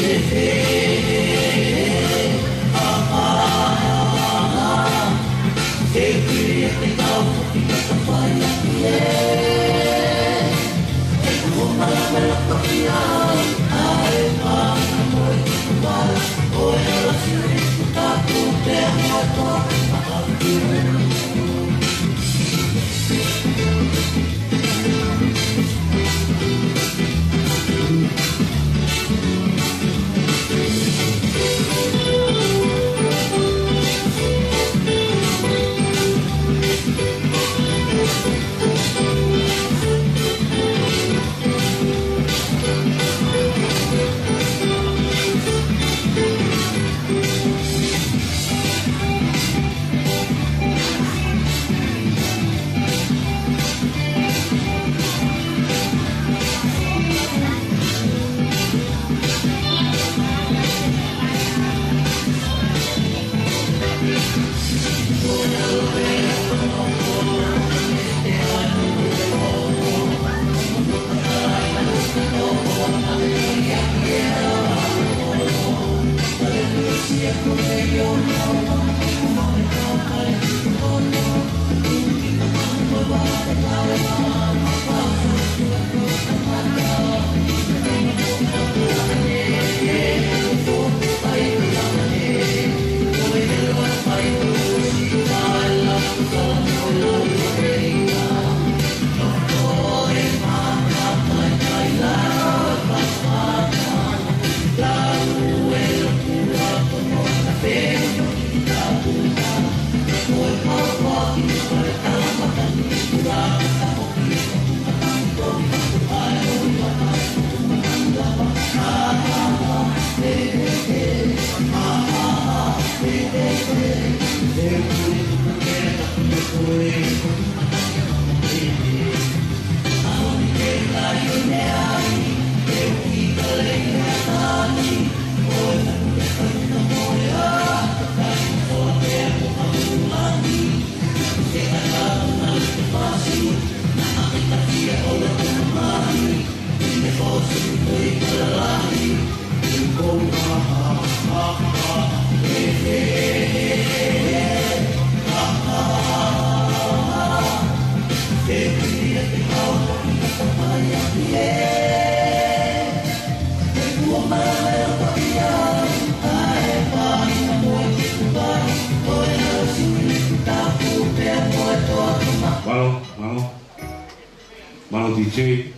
Malo DJ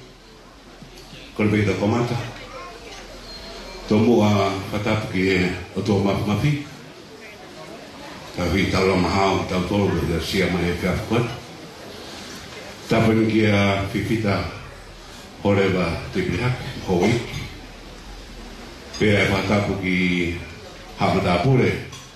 kon be da komata tomo a patap ki o to mafi ta vi talo mahau ta to de sia mai ka kon ta pen ki a fifita horeba te grihak hoi pe patap ki hamada pure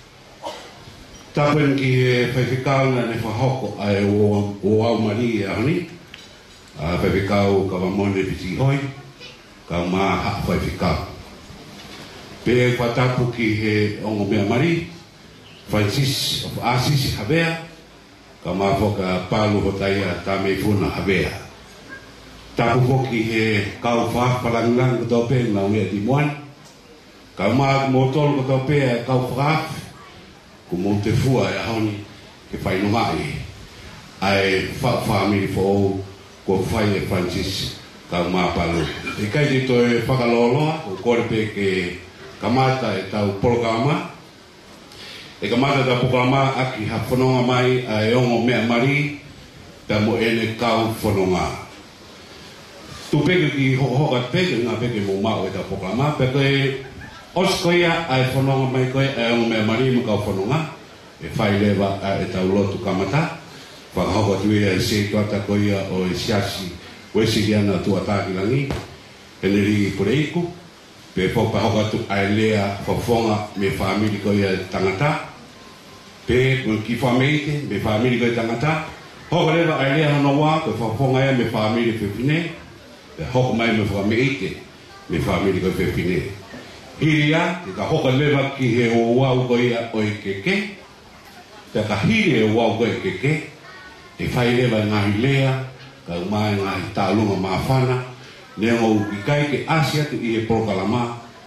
ta pen ki fifikal na ne fa hoko ai o au mari ani Pevikau kawamone piti hoi ka ma ha pevikau pe Tongatapu ki he ongo mea mari Francis of Assis Havea ka ma foka Palu Hotaia Tameifuna Havea tapu foki he kau fa palangang ko tope na mea timuan ka ma motol ko tope kau fa ku mo te fua ya honi ke fai no mai ai fa family fo ko fai Francis ka ma Palu e kai di to e whakaloloa o korpe ke kamata e tau programa e kamata ta programa aki ha whanonga mai a e ongo mea mari ta mo ene kau whanonga tu peke ki hoka peke ngā peke mo mao e ta programa peke os koia a e whanonga mai koe e ongo mea mari mo kau whanonga e whai lewa a e tau lotu kamata whakahoka tuia e se tuata koia o e siasi wesi kiana tuataki langi e neri pureiku pe popa hoka tu aelea whafonga me whaamiri koia tangata pe ki whameite me whaamiri koia tangata hoka lewa aelea hana wā pe whafonga ea me whaamiri whiwhine pe hoka mai me whameite me whaamiri koia whiwhine hiria te ka hoka lewa ki he o wau koia o e keke te ka hiri e o wau koia keke e whai lewa ngahi lea, ka umai ngahi tālunga mawhana, ne ngau i kai ke asia tu i e prokalama,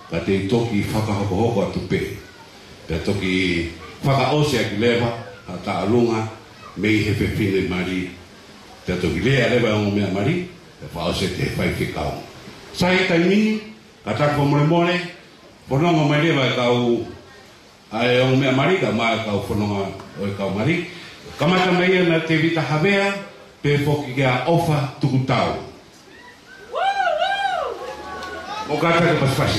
ka te toki whakahoko atu pe. Pea toki whakaose aki lewa, a ta alunga, mei he whewhine mari. Pea toki lea lewa o mea mari, pea whaose te whai whikau. Sahi tai mini, ka tako more more, whanonga mai lewa e kau ai o mea mari, ka mai kau whanonga o e kau mari. Kamata mai e na te vita Havea, pe whoki kia ofa tuku tau. O kata ke paspasya.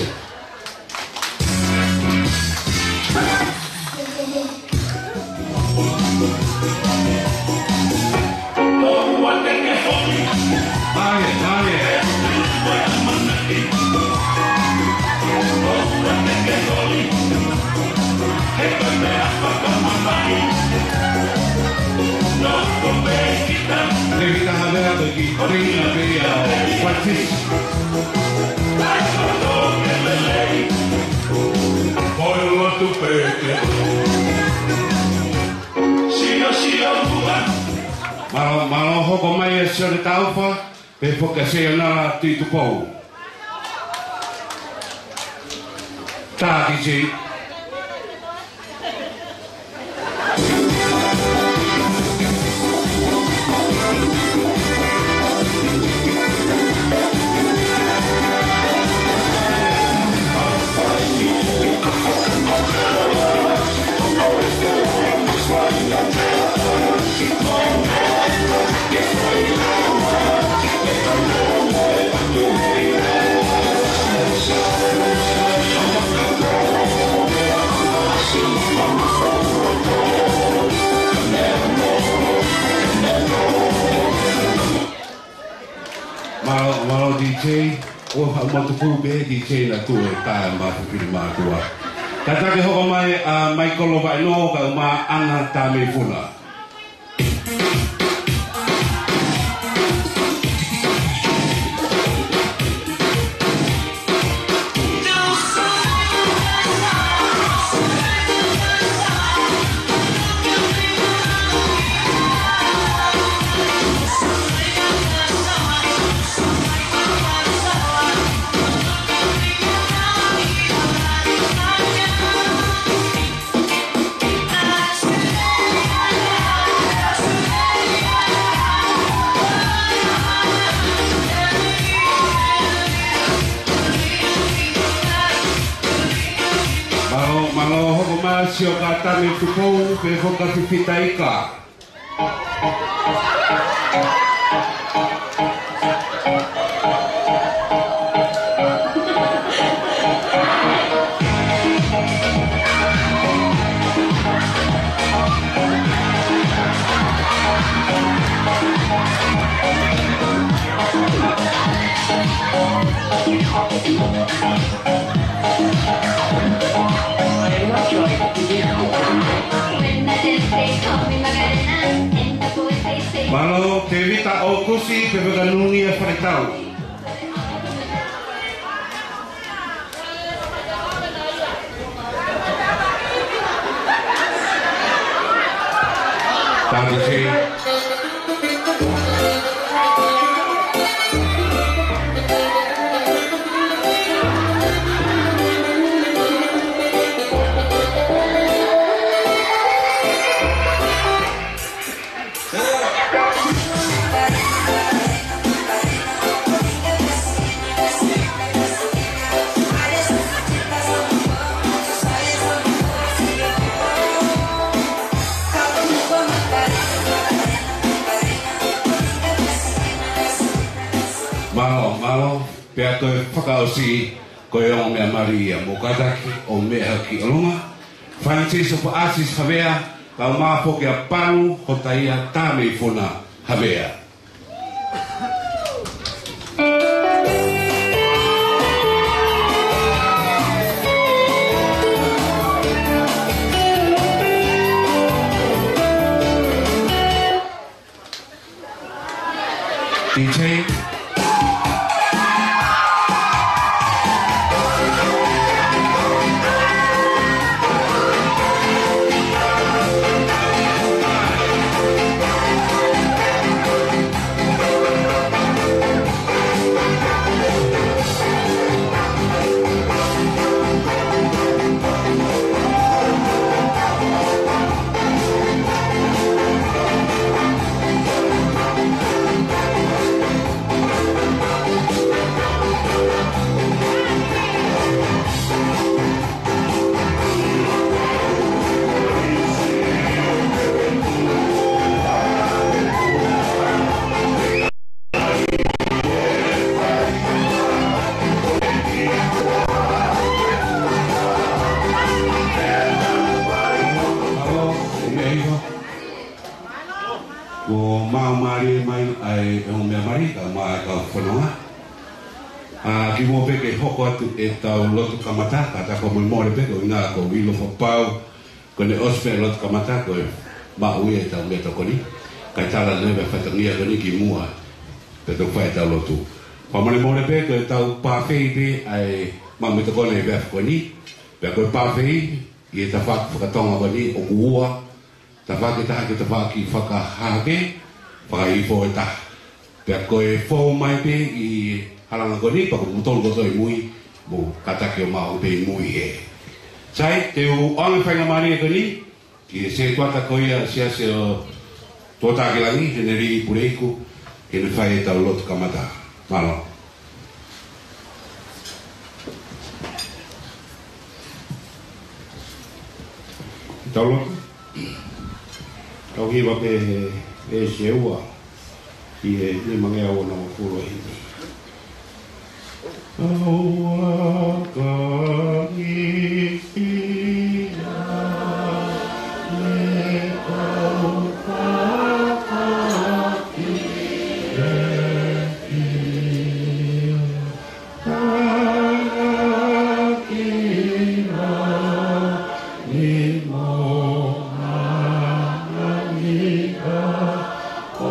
Devita Havea bagi Trina Bea Assis. Voglio tu pete. Malo hoko mai e sere taufa pe foka se na tu pou. Ta dici. Malo DJ, o motupu be DJ na tu e tae mapupiri mātua. Tatake hoko mai a Michael vai no ka ma ana Tameifuna. Malo hoko maa sio ka tame tupou pe hoka pipita ika. Malo te vita o kusi pe veganuni e wharetau. Tāti te. Malo, pea koe whakaosi koe o mea Maria Mokataki o mea ki olunga. Francis of Assis Havea, ka māpoke a Palu Hotaia Tameifuna Havea. DJ mau mari mai ai o me mari ka mai ka whanonga. Ki mo peke hoko atu e tau lotu kamata, ka tako mo more peke o inga ko wilo whapau, ko ne ospe lotu kamata ko e ui e tau mea tokoni, ka i tala newe whatangia koni ki mua, pe tau whae tau lotu. Pamane more peke e tau pāwhei pe ai mamu tokone e wef koni, pe koe pāwhei, i e ta whakatonga koni o kuua, ta whakitaha ki ta whaki whakahake, whakaifo e taha. Pe koe whau mai pe i halanga koni, pa ko mutolu koto i mui, mo katake o mao pe i mui e. Sai, te u anga whainga mani e koni, ki e se tuata koia sia se o tuatake langi, he ne rii pureiku, ke ne whai e tau lotu kamata. Malo. Tau lotu? Tau hiwa pe e se ua, ki e ne mangea o na wakuro hini. Aua ka ngikina le au kakaki le kia kakakina ni moha nika o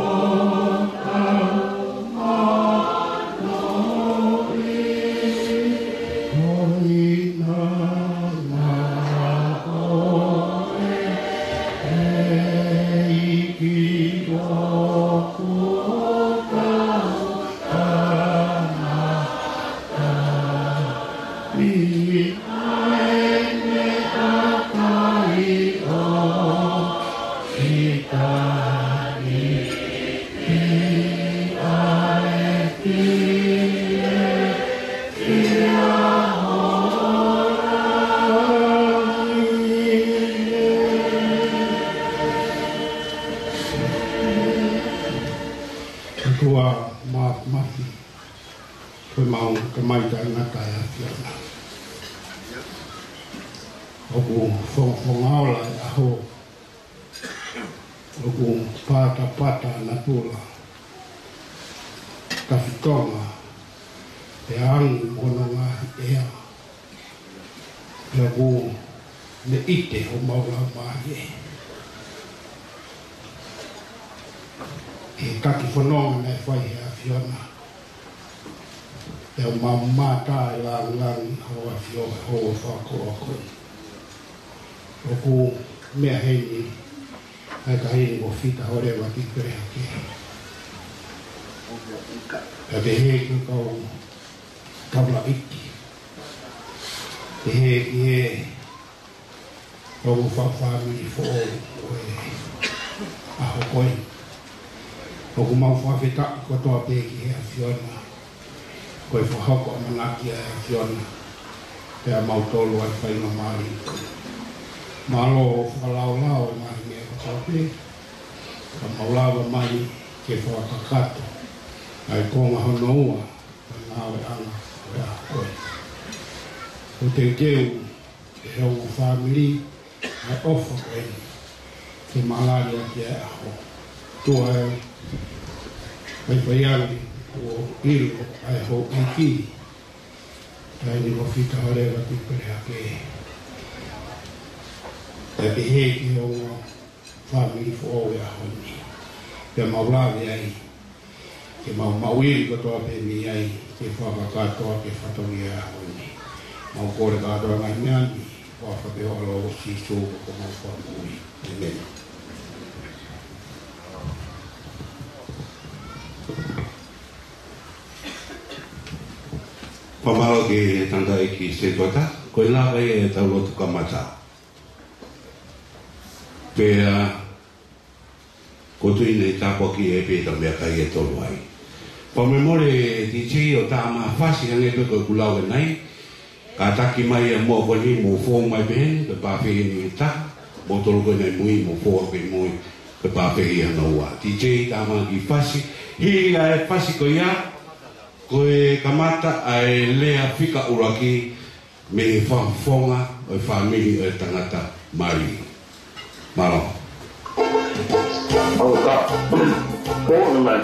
pata na tula ka Tonga e angu mononga ea e ku ne ite o maula mai e kaki whanonga nei whai hea whiona e o mamata e lang hoa whioa hoa whakoa koe o ku mea heini ai ka hei mo fita hore wa ki kore hake. Ka te he ki kau kaula iti. Te he ki he kau whawhami fo o e aho koe. Oku mau whawhita kotoa pe ki he a whiona. Koe whahoko a manaki a whiona. Pea mau tolu ai whainga maari. Malo whalao mai mea kape. Ka maulawa mai ke whakakato. Ai konga hono ua. Ka nawe anga koe a koe. O te keu e heo whamiri. Ai ofa koe. Ke malaria ke aho. Tua e. Ai whaiari. O ilo ai ho iki. Tai ni wafita horewa tipere hake. E te heki o whamiri fo o ea honi. Pea maulawe ai. Ke mauiri katoa pe mi ai. Ke whakakatoa ke whatongi ea honi. Mau kore katoa ngai meani. Whawhake o alo o si sōko ko mau whamuri. Amen. Pamalo ke tanda ki se tuata. Koe lawa e tau lotu kamata. Pea kotui nei tapo ki e peta mea kai e tolu ai. Pa memore DJ o tama fasi hange pe koe kulau e nai. Ka taki mai e mua koni mo fōng mai pehen, pe pāwhehi ni ta. Mo tolu koe nei mui, mo fōa koe mui, pe pāwhehi hana ua. DJ tama ki fasi. Hii la e fasi koe ia. Koe kamata ai lea fika uraki me e whawhonga o e whamiri o e tangata mari. Malo. Portland.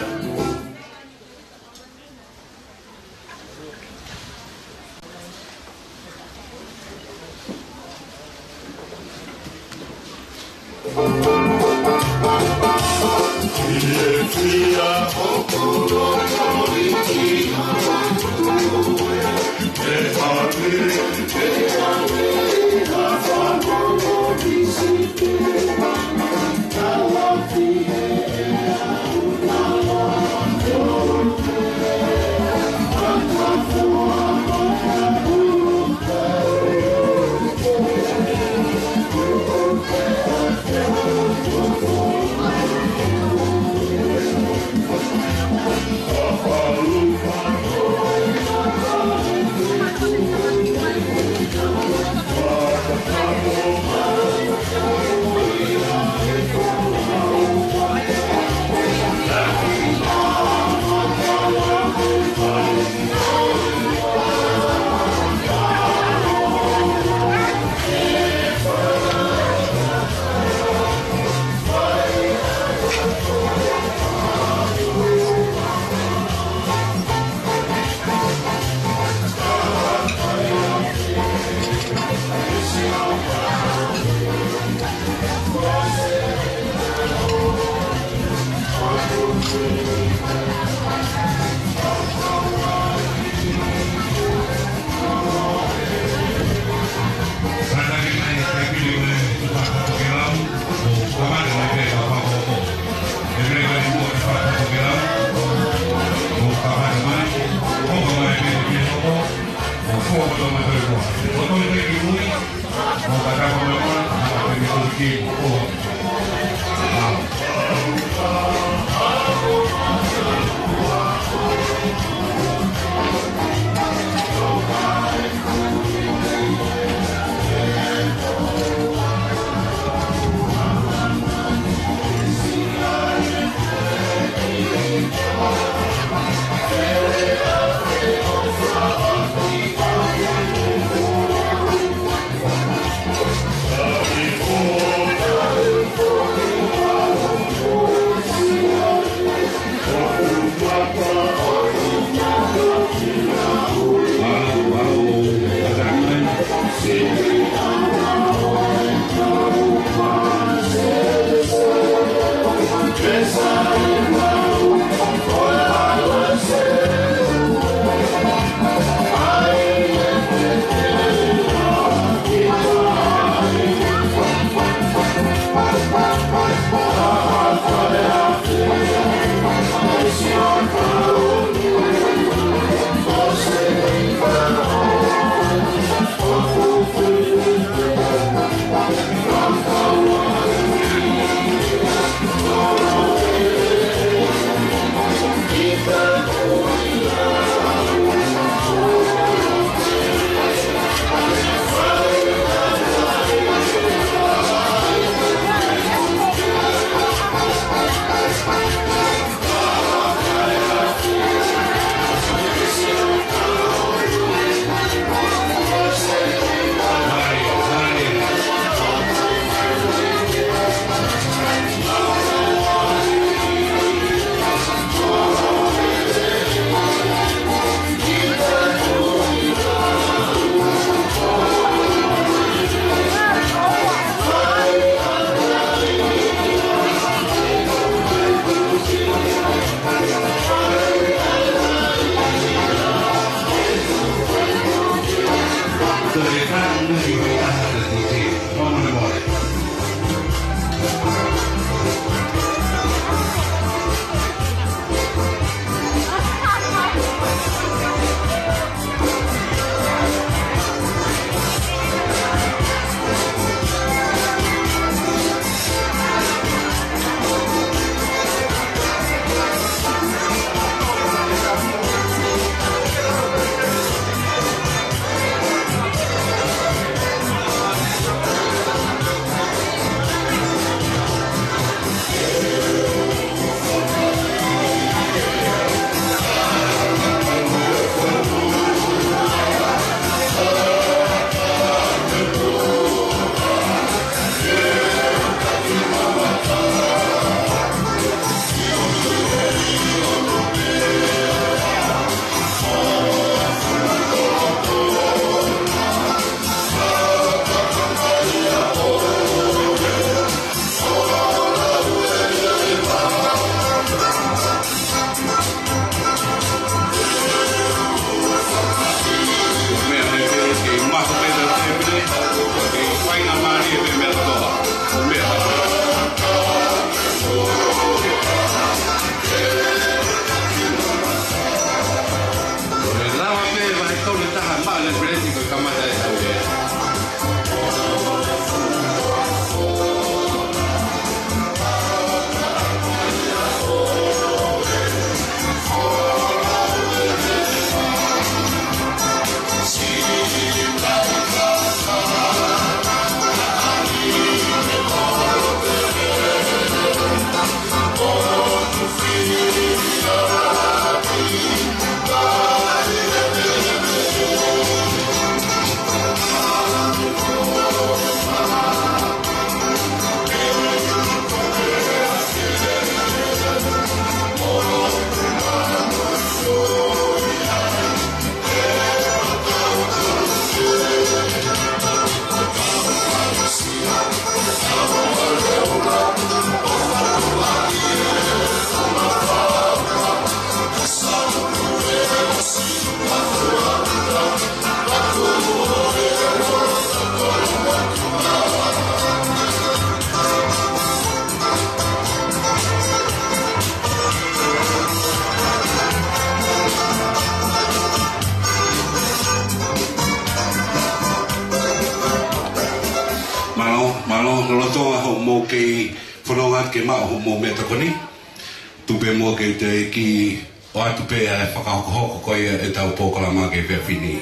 lotonga ho mo ke whanonga ke maa ho mo mea takoni. Tupe mo ke te ki o atu pe e whakahoko koia e tau pōkalama ke pia whini.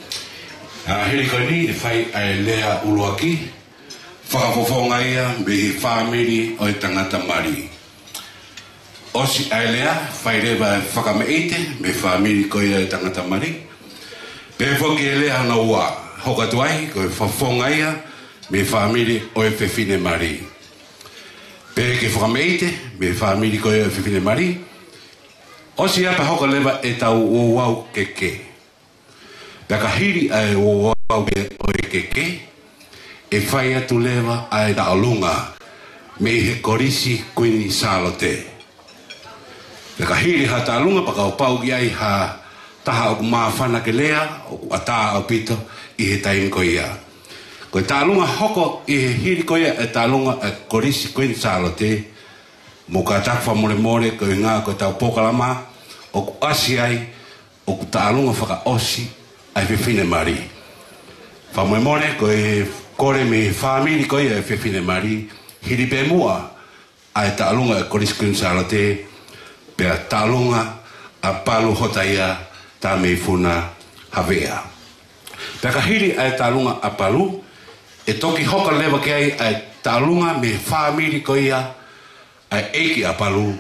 Hiri koe ni e whai ai lea uluaki, whakafofonga ia me he whamiri o e tangata mari. Osi ai lea, whai rewa e whakameite me whamiri koia e tangata mari. Pe whoki e lea na ua, hoka tuai koe whafonga ia me whamiri o e whine mari. Pe ke whakameite me whamiri koia e whine mari. Osi apa hoka lewa e tau o wau keke. Peka hiri ai o wau o e keke, e whai atu lewa ai da alunga me he korisi kuini salote. Peka hiri ha ta alunga paka o pau ki ai ha taha o maafana ke lea, o ata o pito i he taim ko ia. Koe ta alunga hoko i he hiri ko ia e ta alunga e korisi kuini salote, mo ka takwa more more koe ngā koe tau pōkalama, o ku asi ai, o ku ta alunga whaka osi, ai whine mari. Whamoe more koe kore me whamiri koe ai whine mari, hiri pe mua ai ta alunga e koriskun salote, pea ta alunga a Palu Hotaia, Tameifuna, Havea. Pea ka hiri ai ta alunga a Palu, e toki hoka lewa ke ai ta alunga me whamiri koe ia, ai eiki a Palu,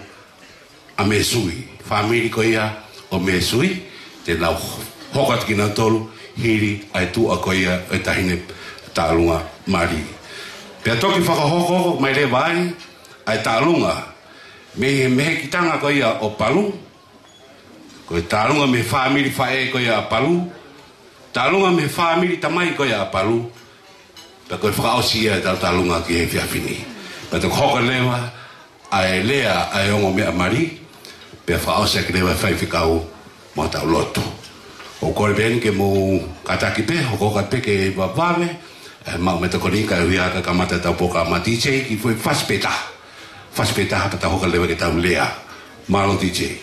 a me sui. Whamiri koe ia o me sui, te lau hokat ki nā tolu, hiri ai tu a koia e tahine tālunga mari. Pea toki whakahoko mai le vai, ai tālunga, mehe kitanga koia o Palu, koe tālunga me whamiri whae koia a Palu, tālunga me whamiri tamai koia a Palu, pea koe whakaosia e tālunga ki he whiawhini. Pea toki hoka lewa, ai lea ai ongo mea mari, pea whaosia ki lewa whaiwhikau mo tau loto. O kore beni ke mo kataki pe, o koka pe ke wawawe, mau me tako nika e huiaka ka mata tau poka ma DJ, ki fwe whaspeta. Whaspeta hapa ta hoka lewa ke tau lea. Malo DJ.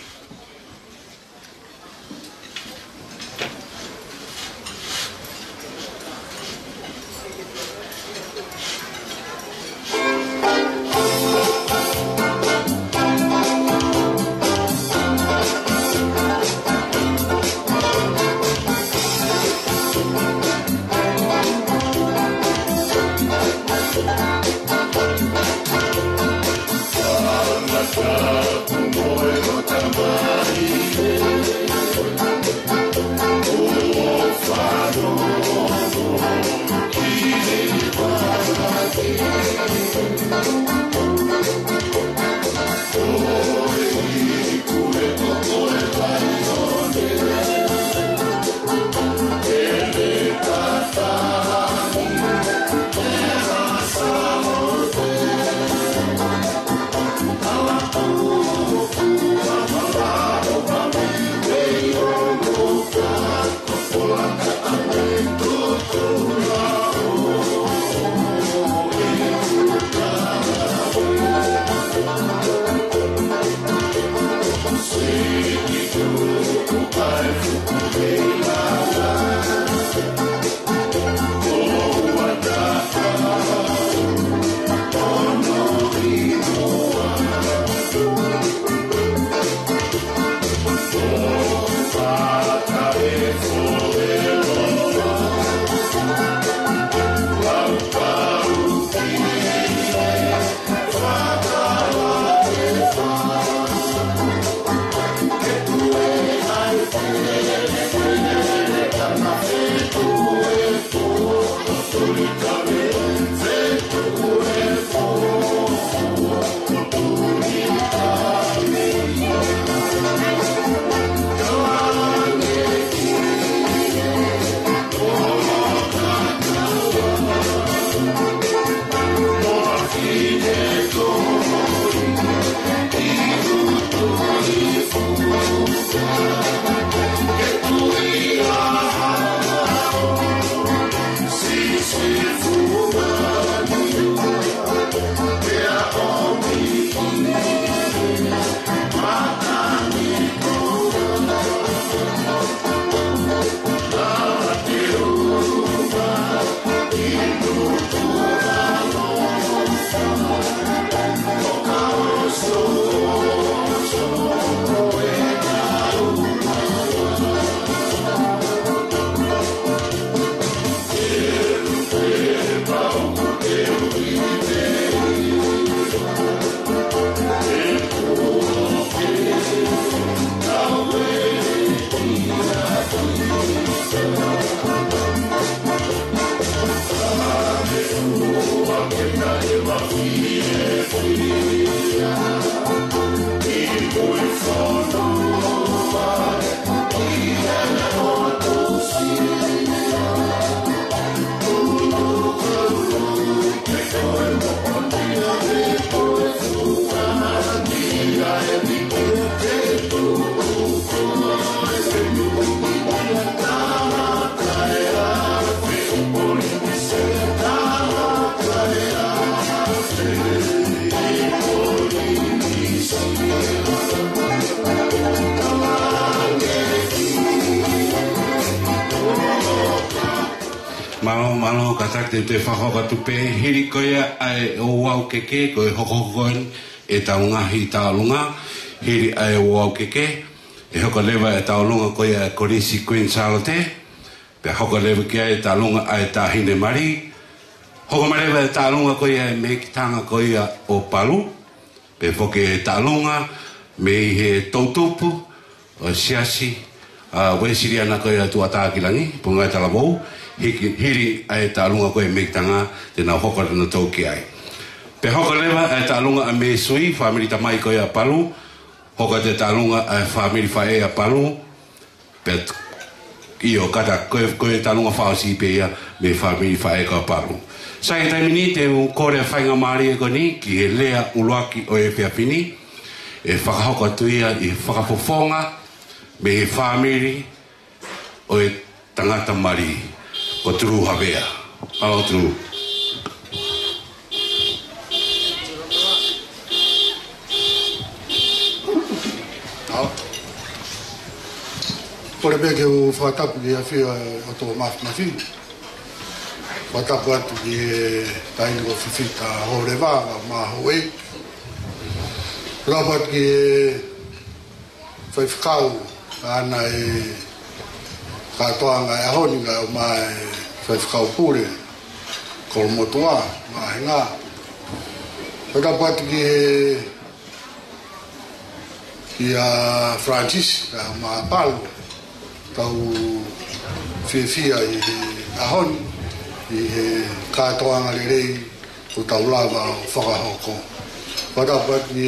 Tongatapu, Malo katak te whakaka tupe hiri koia ai o wau keke koe hokokoen e taungahi taulunga hiri ai o wau keke e hoko lewa e taulunga koia e korisi Queen Charlotte pe hoko lewa kia e taulunga ai tahine mari hoko malewa e taulunga koia e mekitanga koia o Palu pe foke e taulunga me he tautupu o siasi wesiri ana koia tuatakilangi pungai talabou hiri ai talunga koe mekitanga tena hoko na tauki ai. Pe hoko lewa ai talunga a me sui, family tamai koe a Palu, hoko te talunga ai family fae a Palu, pe iyo kata koe talunga whaosi pe ia me family fae ko a Palu. Sa e taimini te kore whainga maari e koni ki he lea uluaki o e whiapini, e whakahoko tuia i whakapofonga me he family o e tangata mari. O turu Havea. Ao turu. Kore peke o whatapu ki a whia o tō mafi. Whatapu atu ki e taini o whiwhita hore wāga mā hoe. Rapa atu ki e whaiwhikau ana e katoanga e ahoninga o mai whaiwhikau pure kolo motoa mai ngā whakapati ki a Francis ka ma Palu tau whiawhia i ahoni i he katoanga lerei o tau lava o whakahoko whakapati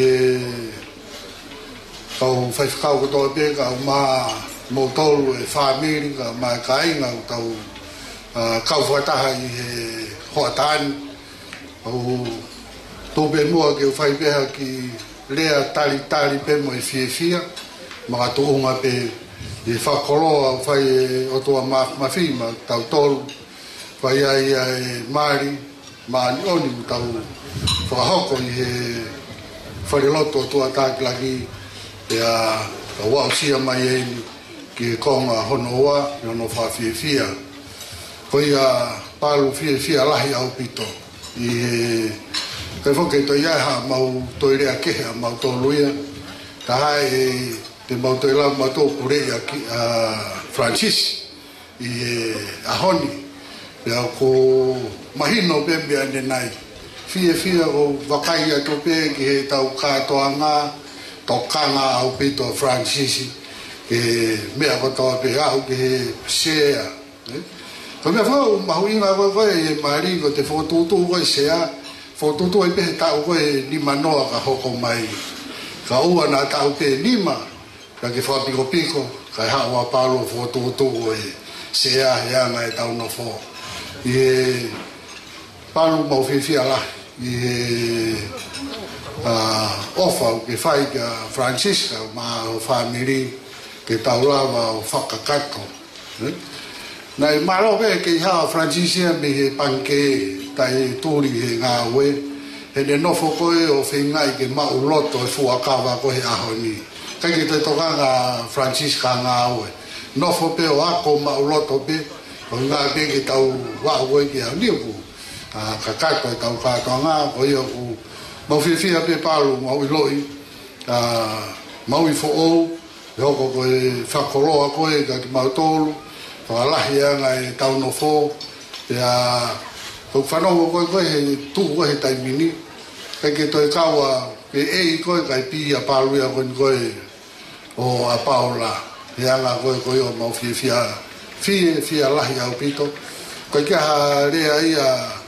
tau whaiwhikau katoa peka o ma mo tolu e whamiri ka mai ka inga o tau kau whataha i he hoatani au tōpe mua ke o whaipeha ki lea tali pe mo e whiawhia maka tōunga pe i whakoloa o whai o toa mawhi ma tau tolu whai ai e maari maani oni o tau whakahoko i he whariloto o toa tākilaki e a wau sia mai e ki konga honoa i ono whawhiawhia. Ko ia Palu whiawhia lahi au pito. I kai whoke to iaha mau toirea keha mau tō luia. Ta hae te mau toi lau mau tō purea ki Francis i ahoni. Pea ko mahino pembea ne nai. Whiawhia o wakaia to pe ki he tau katoanga tokanga au pito Francis. Ke mea kotoa pe au ke he sea. Ko mea whau mahuinga koe e maari ko te whotutu koe sea. Whotutu e pehe tau koe lima noa ka hoko mai. Ka ua nā tau pe lima. Ka ke whapiko piko. Ka hawa Palu whotutu koe sea heanga e tau no who. I he Palu mau whiwhia la. I he ofa ke whai ka Francisca ma o whamiri. Ke tau lava o whakakato. Nei maro pe ke ha Francisia me he panke tai turi he ngā we. He ne nofo koe o whingai ke mau loto e fuakawa ko he ahoni. Kai ke te toka ngā Francisca ngā we. Nofo pe o ako mau loto pe. O ngā pe ke tau wā we ke au niuku. Kakato e tau kātoa ngā ko ia ku. Mau whiwhia pe Palu mau i loi. Mau i fo ou. Hoko koe whakoloa koe ka ki mautolu, whakalahi anga e tau no fō, pea tau whanongo koe he tū koe he taimini, kai ke toi kaua pe ei koe kai pi a Paluia koe o a Paula, he anga koe o mau whia lahi au pito, kai kia ha rea ia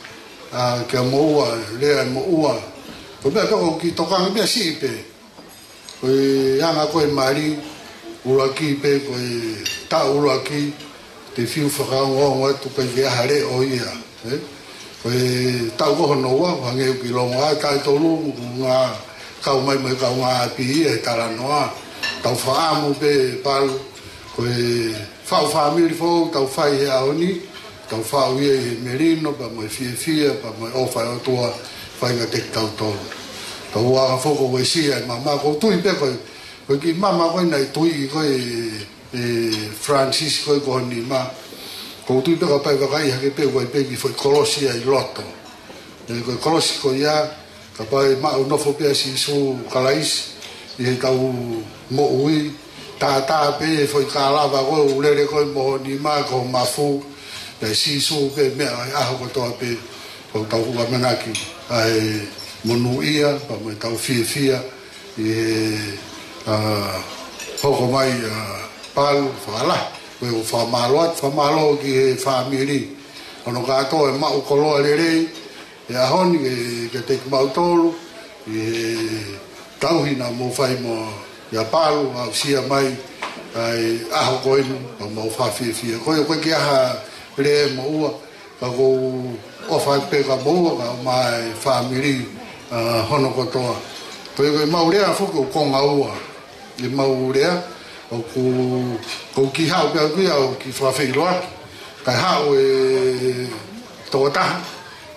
kia moua lea moua ko be ko ki tokang be si pe ko anga ko mari ula ki pe ko ta ula ki te fiu whaka ngonga tu pe kia hare o ia ko ta ko no wa hange ki longa ta tolu nga kau mai kau nga pi e tala noa tau whaamu pe palu ko whau family fo tau whai e aoni tau whau e merino pa mai fia pa mai ofa o tua whai nga tek tau tolu tau waka foko we sia e mama ko tui pe ko ki mama ko nei tui ko Francis ko ni ma ko tui pe ka pai wakai hake pe ko pe ki foi kolosia i loto ko kolosi ko ia ka pai ma no fo pe si su kalais i tau mo ui ta pe foi kala va ko le ko mo ni ma ko mafu pe si su pe me a ko to pe ko tau wa manaki ai monuia pa me tau fia hoko mai palu whala ko whamalo ki family ono kato e mau koloa lere e ahoni ke te mau tolu tauhina mo whai mo ia palu au sia mai ai aho koinu pa mo whawhia koe ki aha le mo ua pa ko ofa pe ka mo ua ka mai family hono kotoa koe maurea fuku konga ua i maurea o ku ki hau pe ku au ki whawhiroa kai hau Tongatapu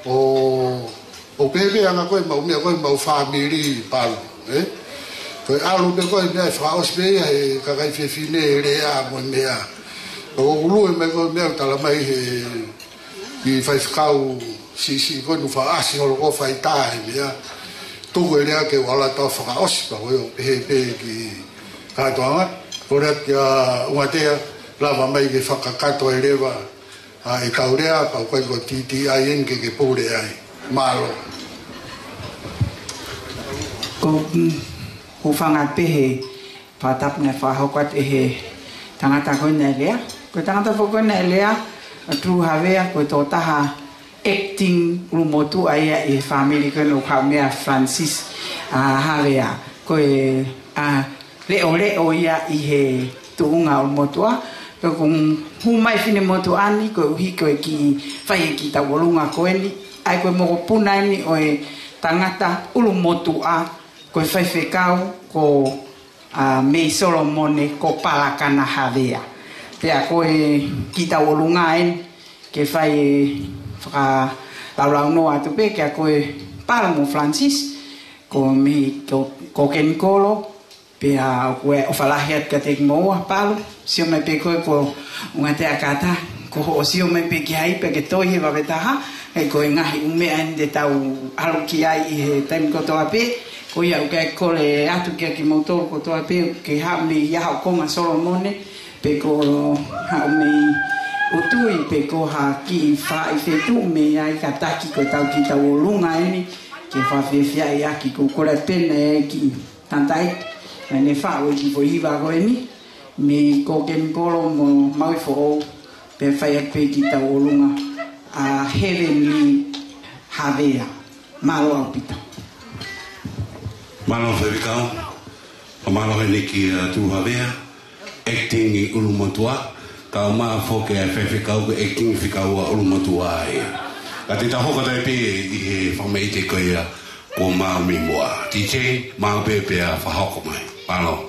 o pepe anga koe mau mea koe mau family palu koe alu pe koe mea whaos pe e kakai whiwhine e rea mo mea o ulu e mea koe mea tala mai i whaifkau si koe nu whaasi holo ko whaitae mea tuku e rea ke wala tau whakaosi pa koe o pepe ki katoanga kore kia ungatea lava mai ke whakakato e rewa e kaurea pa koe ko titi ai enke ke pūre ai malo ko whanga pehe whatap ne whahokat e he tangata koe nei lea ko tangata koe nei lea tru Havea ko tō taha acting rumotu aia e family koe no kau mea Francis Havea koe leo ia i he tuunga rumotua ko kung humai fine motu ani ko uhi koe ki whai ki ta wolunga koe ni ai koe moko puna ni o e tangata rumotua koe whai whekau ko mei Solomone ko palakana Havea pea koe ki ta wolunga en ke whai whaka laulau noa tu pe kia koe Palmo Francis ko mi ko kenikolo pea koe o whalahiat ka te moa Palu sio mai pe koe ko unga te akata ko o sio mai pe ki hai pe ke toi he wawetaha e koe ngahi umea en te tau alu ki ai i he taimi kotoa pe ko ia uke kole atu kia ki mautou kotoa pe ke hao me iahau konga Solomone pe ko hao me utui pe ko ha ki wha i whetu me ai ka taki ko tau ki tau o lunga eni ke whawhewhia i aki ko kore pene e ki tantai ne whao i ki hiwa koe ni me ko kenikolo mo maui fo pe whai pe ki tau o lunga a heavenly Havea malo au pita malo whewikau o malo he neki tu Havea acting i ulumotua ka o maa whoke a whewikau ke acting whikau a ulumotua ka te tahoka tai pe i he whameite koe ko maa mi mua DJ maa pepe a whahoko mai malo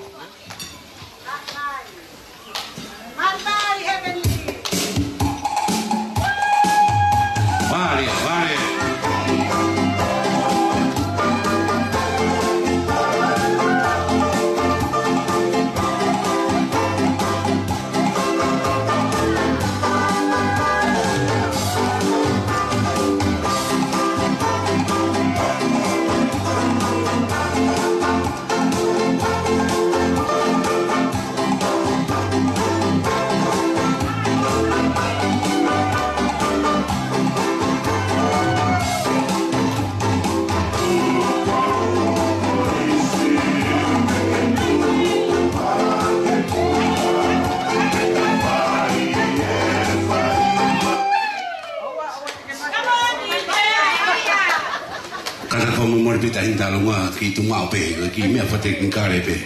Kata kau memori pita hinta lunga ki tu mau pe ki me fa te kare pe.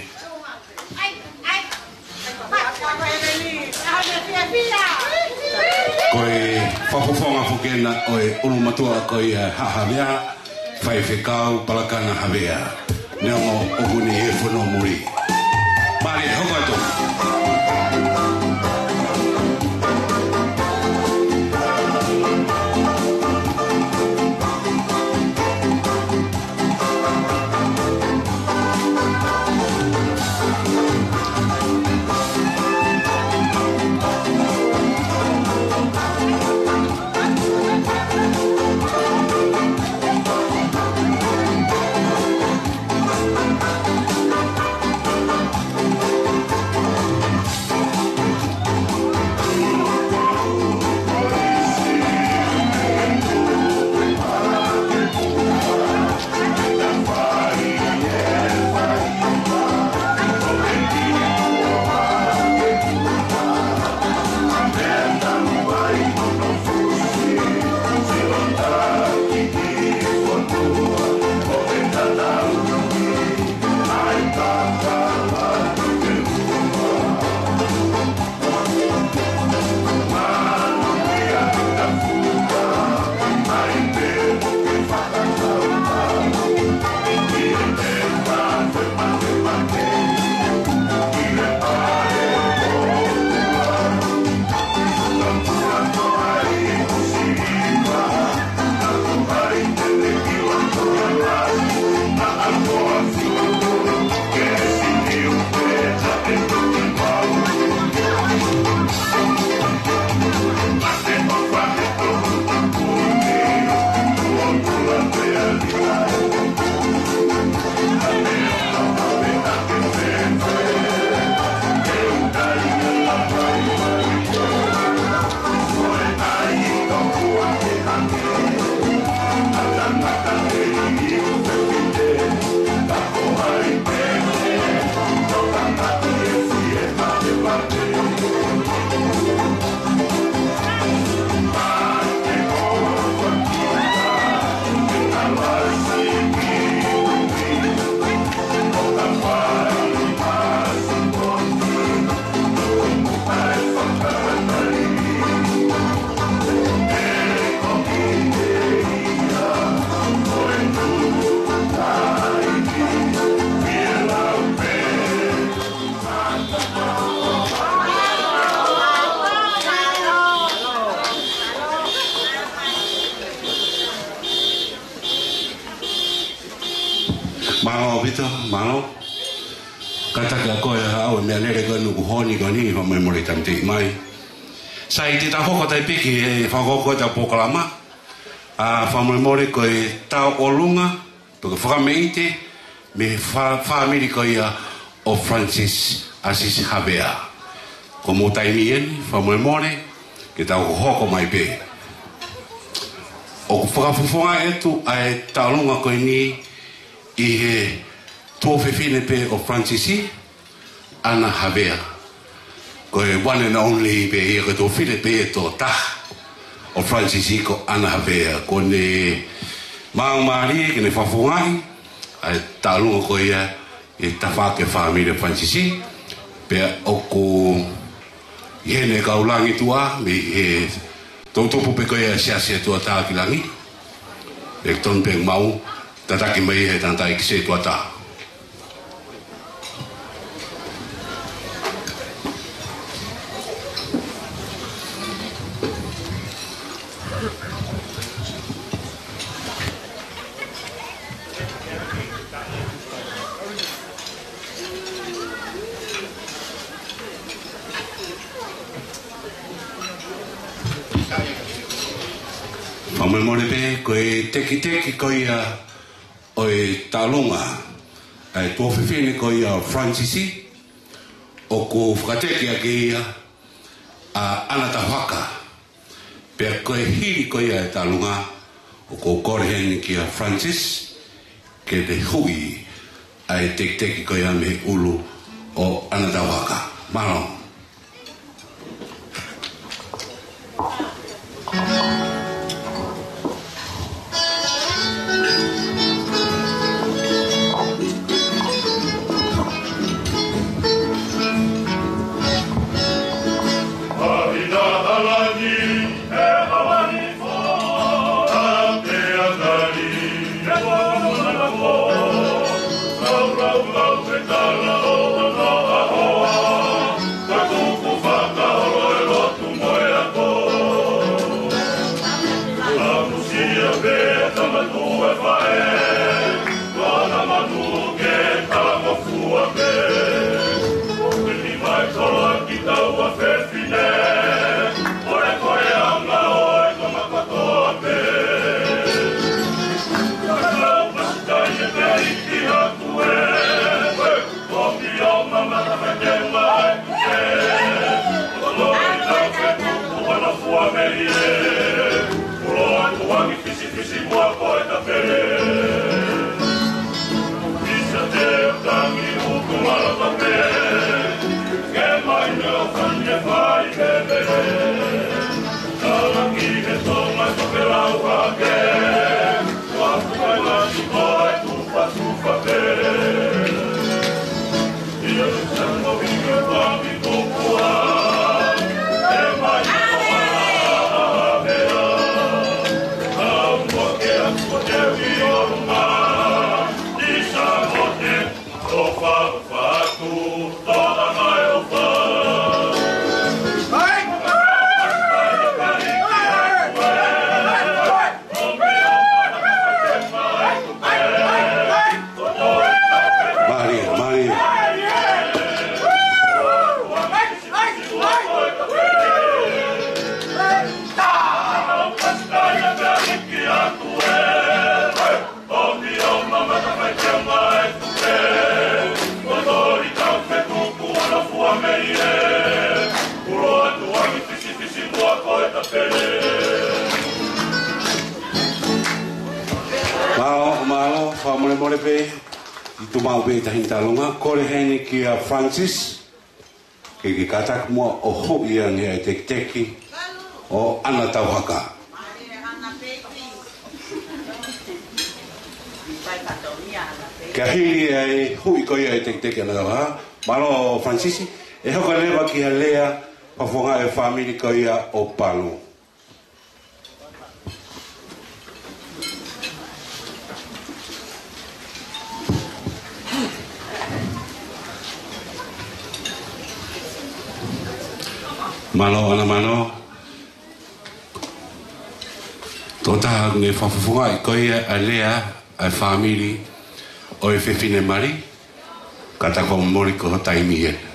Koi whapofonga whukena oi urumatua koi Havea whai whekau palakana Havea neongo ohuni e whono muri Mare, hokato Malo bito, malo. Kata ka ko ya au me nere ko nu honi ko ni ko memori tamti mai. Sai ti ta ko ta piki fa ko ta poklama. Fa memori ko ta olunga, to fa meite me fa family ko ya o Francis Assis Havea. Como ta mien fa memori que ta ko mai pe. O fa fa etu ai ta olunga ko ni i he tōwhiwhine pe o Francisi, ana Havea. Ko e one and only pe i he tōwhine pe e tō taha o Francisi ko ana Havea. Ko ne maang maari ke ne whawhungai, ai tālunga ko ia e tawhake whamire Francisi, pe o ko i hene kaulangi tua, me he tōtopu pe ko ia siasia tua tākilangi, pe ton pe mau, tataki mai he tantai ki se tuata. Pamemore pe koe teki koe oi talunga ai tōwhiwhine ko ia Francisi o ko whakateki a ke ia a anata whaka pia koe hiri ko ia e talunga o ko koreheni ki a Francis ke te hui ai teki ko ia me ulu o anata whaka malo. Francis, ke katak mo o hoia ni ai teki o ana tauhaka. Ke hili ai hui ko ai teki ana tauhaka. Malo Francis, e hoka leva ki halea pafonga e family ko ia o Palu. Malo ana mano tota nge fafufunga i koia alea a family o e fefine mari kata ko mori ko taimi e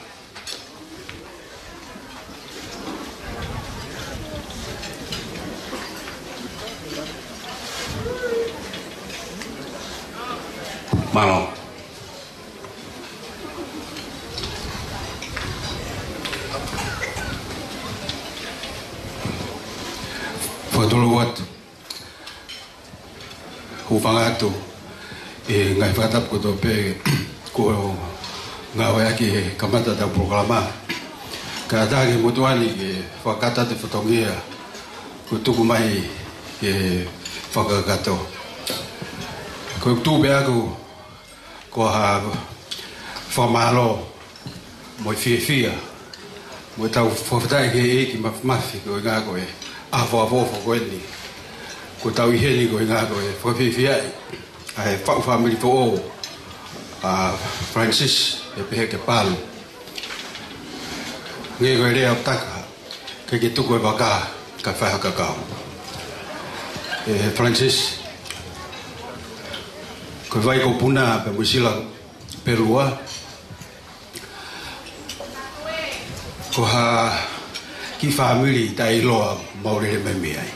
malo Dulu wat hufangatu ngai fatap ko tope ko ngawe ki kamata da programa ka dagi mutuali ke fakata de fotogia ko tuku mai ke fakagato ko tu be ko ha famalo mo fia mo tau fotai ke ki mafi ko ngago avo ko ni ko tau heli ko nga ko fo fia ai fa family to Francis e pe ke Palu nge ko le aptaka ke tu ko baka ka fa ka ka Francis ko vai ko puna pe musila perua ko ha ki family tai loa maure me me ai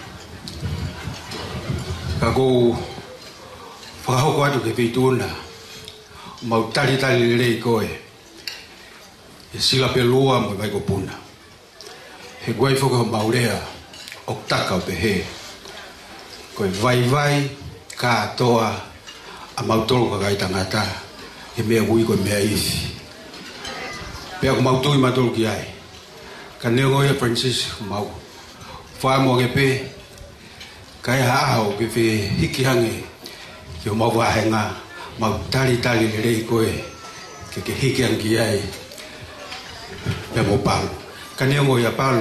ka go fa ho kwa tu ke pituna mau tali le ko e sila pelua mo vai ko puna he goi fo ko maurea oktaka pe he ko vai ka toa a mautolo ka kai tangata e me gui ko me ai pe ko mautoi matolo ki ai ka neo e Francis mau fa mo ke pe kai ha o ke fe hiki hange ke mau wa henga mau tali le ko e ke hiki hange ai pe mo Palu ka neo ya Palu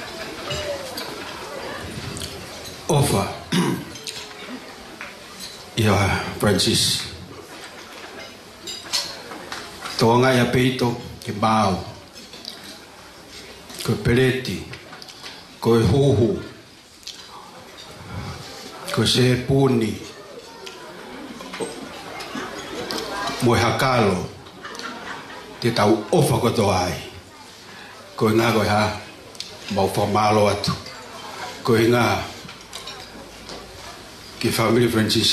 ofa ia Francis toanga ia peito ke bao ko peleti ko huhu ko se puni mo hakalo te tau ofa ko to ai ko nga ko ha mau formalo atu ko nga ki family Francis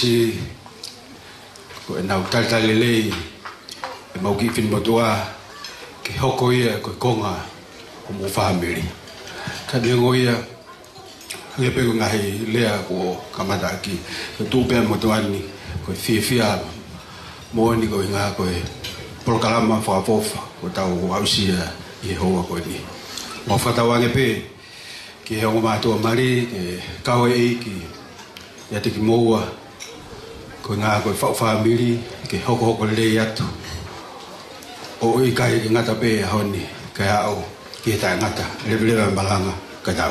ko na tal lei e mau ki fin motua ki hoko ia ko konga ko mo family ka de ngoia le pego ngai lea ko kamata ki ko tu pe motua ni ko fia mo ni ko nga ko prokalama fa fofa ko tau ausia i hoa ko ni mo fata wange pe ki he o matua mari ke kawe ki ya te ki moua ko ngā koe whau whamiri ke hoko le atu o i kai ki ngata pē honi kai au ki he tai ngata lewe malanga kai tau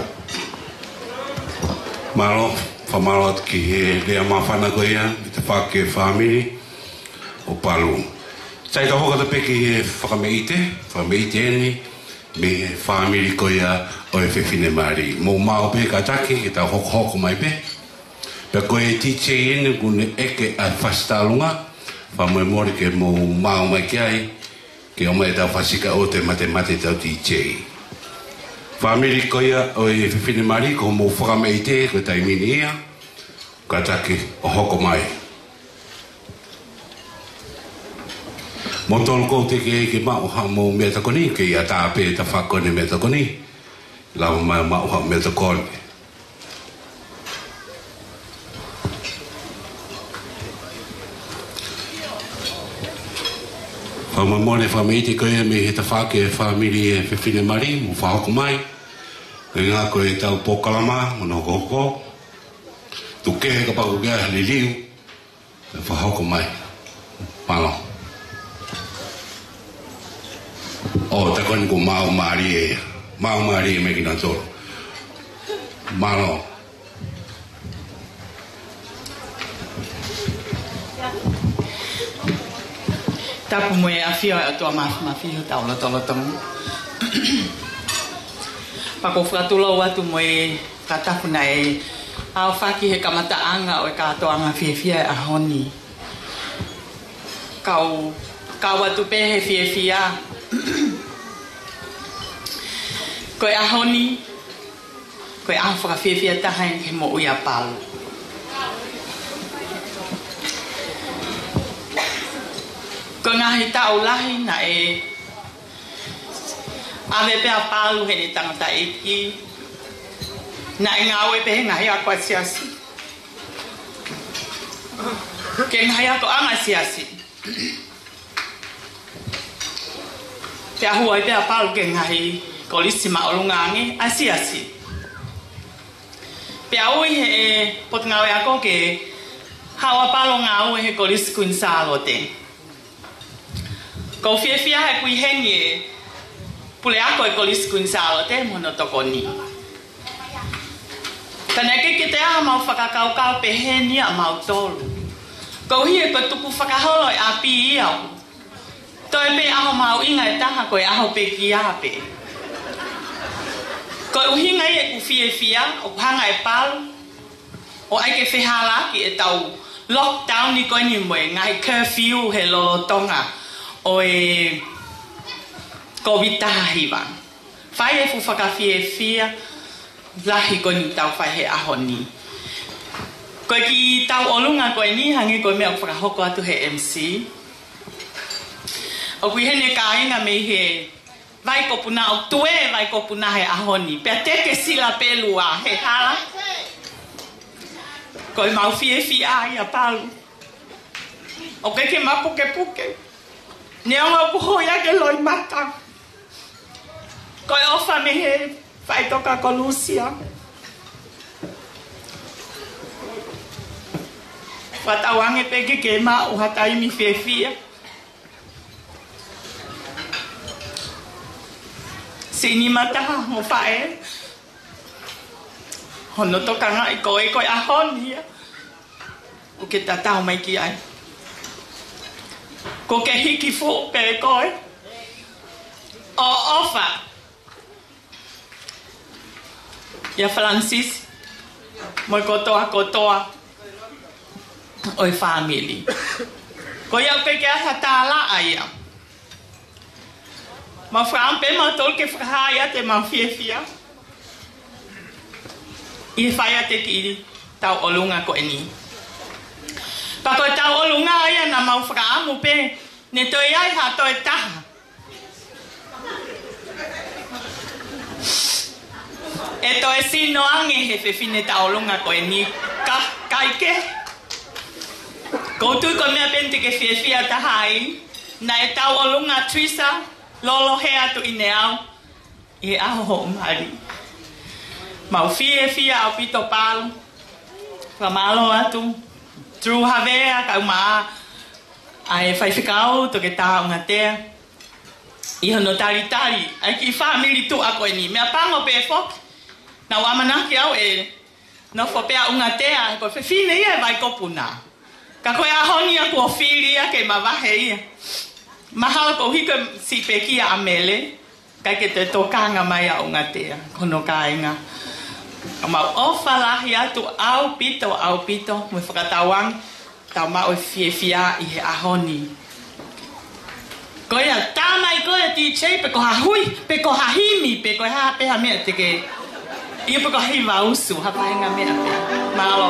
Malo, whamalo ki he lea mawhana koe ia i te whake whamiri o Palu tai ta hoka te pe ki he whakameite eni me he whamiri koe ia o e whiwhine mari mō mao pe ka take ki ta hoko mai pe pe koe teacher ene kune eke a whastalunga wha mori ke mō mao mai ki ai ke o mai tau whasika o te mate tau teacher whamiri koia o e whiwhine mari ko mō whakameite ko taimini ia ka take o hoko mai mō tolu kou te ke mao ha mō mea takoni ke ia tāpe ta whakone mea takoni lau mai mao ha mea takoni Whamamone whameite koe me he ta whake whamiri e whiwhine mari mo whahoko mai e ngā koe tau pokalama mo no koko tu kehe ka paku kea li liu e whahoko mai malo o takoni ko mau maari e me kina toro malo tapu mo e awhia e atua mawhia tau latolotongu. Pako whakatula watu mo e Tameifuna e ao whaki he kamataanga o e katoanga whiawhia e ahoni. Kau watu pe he whiawhia. Ko e ahoni, ko e aho whakawhiawhia tahain he mo ui a Palu. Ko ngahi tau lahi na e ave pe a Palu he ni tangata eki na e ngawe pe he ngahi a kwa siasi ke ngahi a ko anga siasi pe a huai pe a Palu ke ngahi ko lisima olungange a siasi pe a ui he e pot ngawe ako ke hawa Palu ngawe he ko lisi kuinsalo te ko whiawhia he kui hengi e pule ako e kolisi kuinsalo te mono toko ni. Tane ke te aha mau whakakaukau pe heni a mau tolu. Ko hi e ko tuku whakaholo e api iau. Toi pe aho mau inga e taha ko e aho pe ki ape. Ko uhinga i e ku whiawhia o hanga e Palu o aike whihala ki e tau lockdown ni koe ni moe ngai curfew he lolo Tonga o e COVID tahiwa. Whai e fu whakawhiawhia lahi ko ni tau whai he ahoni. Koe ki tau olunga koe ni hangi koe mea whakahoko atu he MC. O kui hene ka inga me he vai ko puna o tue vai ko puna he ahoni. Pea teke sila pelua he hala. Koe mau whiawhia ai a Palu. O ke mapuke. Neonga puho ya ke loi mata. Koe ofa me he whai toka ko Lucia. Watawange peke ke ma o hatai mi whiawhia. Sini mata mo whae. Hono toka ngai koe ahoni. o ke tatau mai ki ai. Ko ke hiki fo pe koe. O ofa. Ia Francis. Moi kotoa. Oi family. Ko ia pe ke hatala aia. Ma frampe ma tol ke frahaya te ma fia. I faya te ki tau olunga ko eni. Pa ko tau olunga aia na mau framu pe ne to ia ha to taha. E to e sino ange he fe fine tau olunga ko eni kai ke. Ko tu ko mea pente ke fia tahai na e tau olunga Trisa lolo he atu ine au i aho mari. Mau fia au pito Palu Pamalo atu True Havea kau maa ai fai whikau to ke tā unga tea i hono tari ai ki family tu ako ni mea pango pe fok na wamanaki au e no fo pea unga tea ko fine ia vai kopuna ka koe ahoni aku o filia ke mawahe ia mahalo ko hika si pekia amele kai ke te tokanga mai a unga tea kono kainga mau ofa lahi atu au pito mo whakatawang tau mau fia i he ahoni koia tamai koia DJ pe ko hahui pe ko hahimi pe ko ha pe ha mea te ke ia pe ko hiva usu ha painga mea pe malo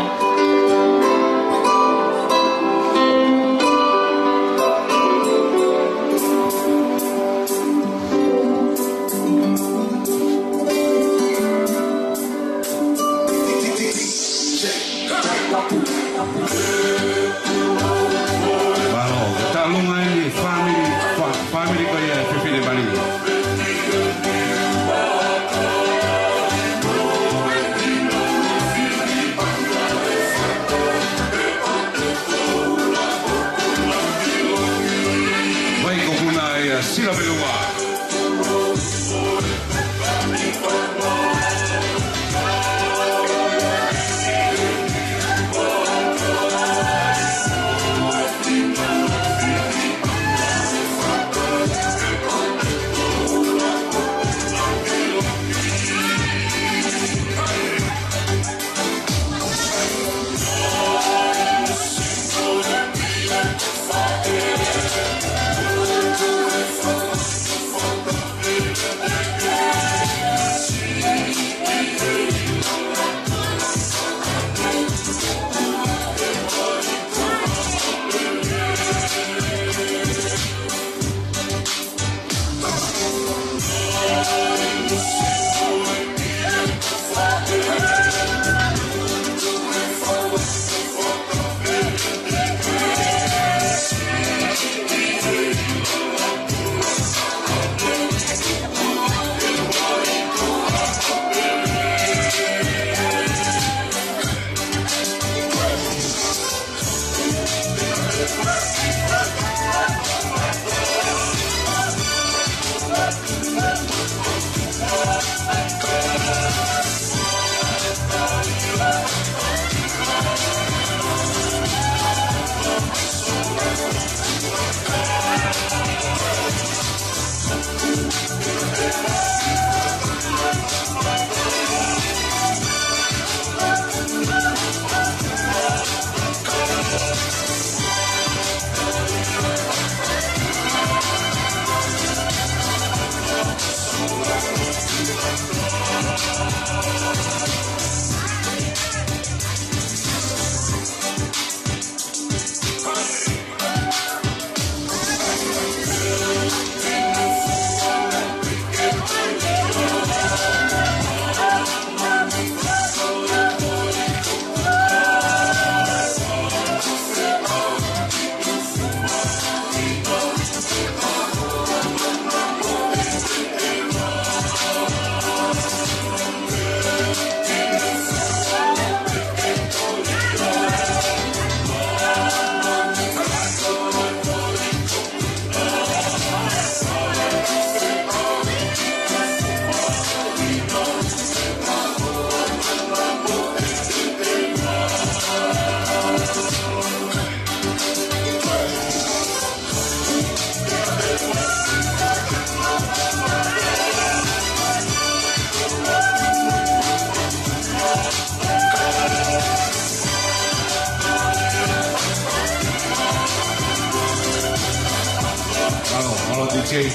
family ko ia fifine bali. kei.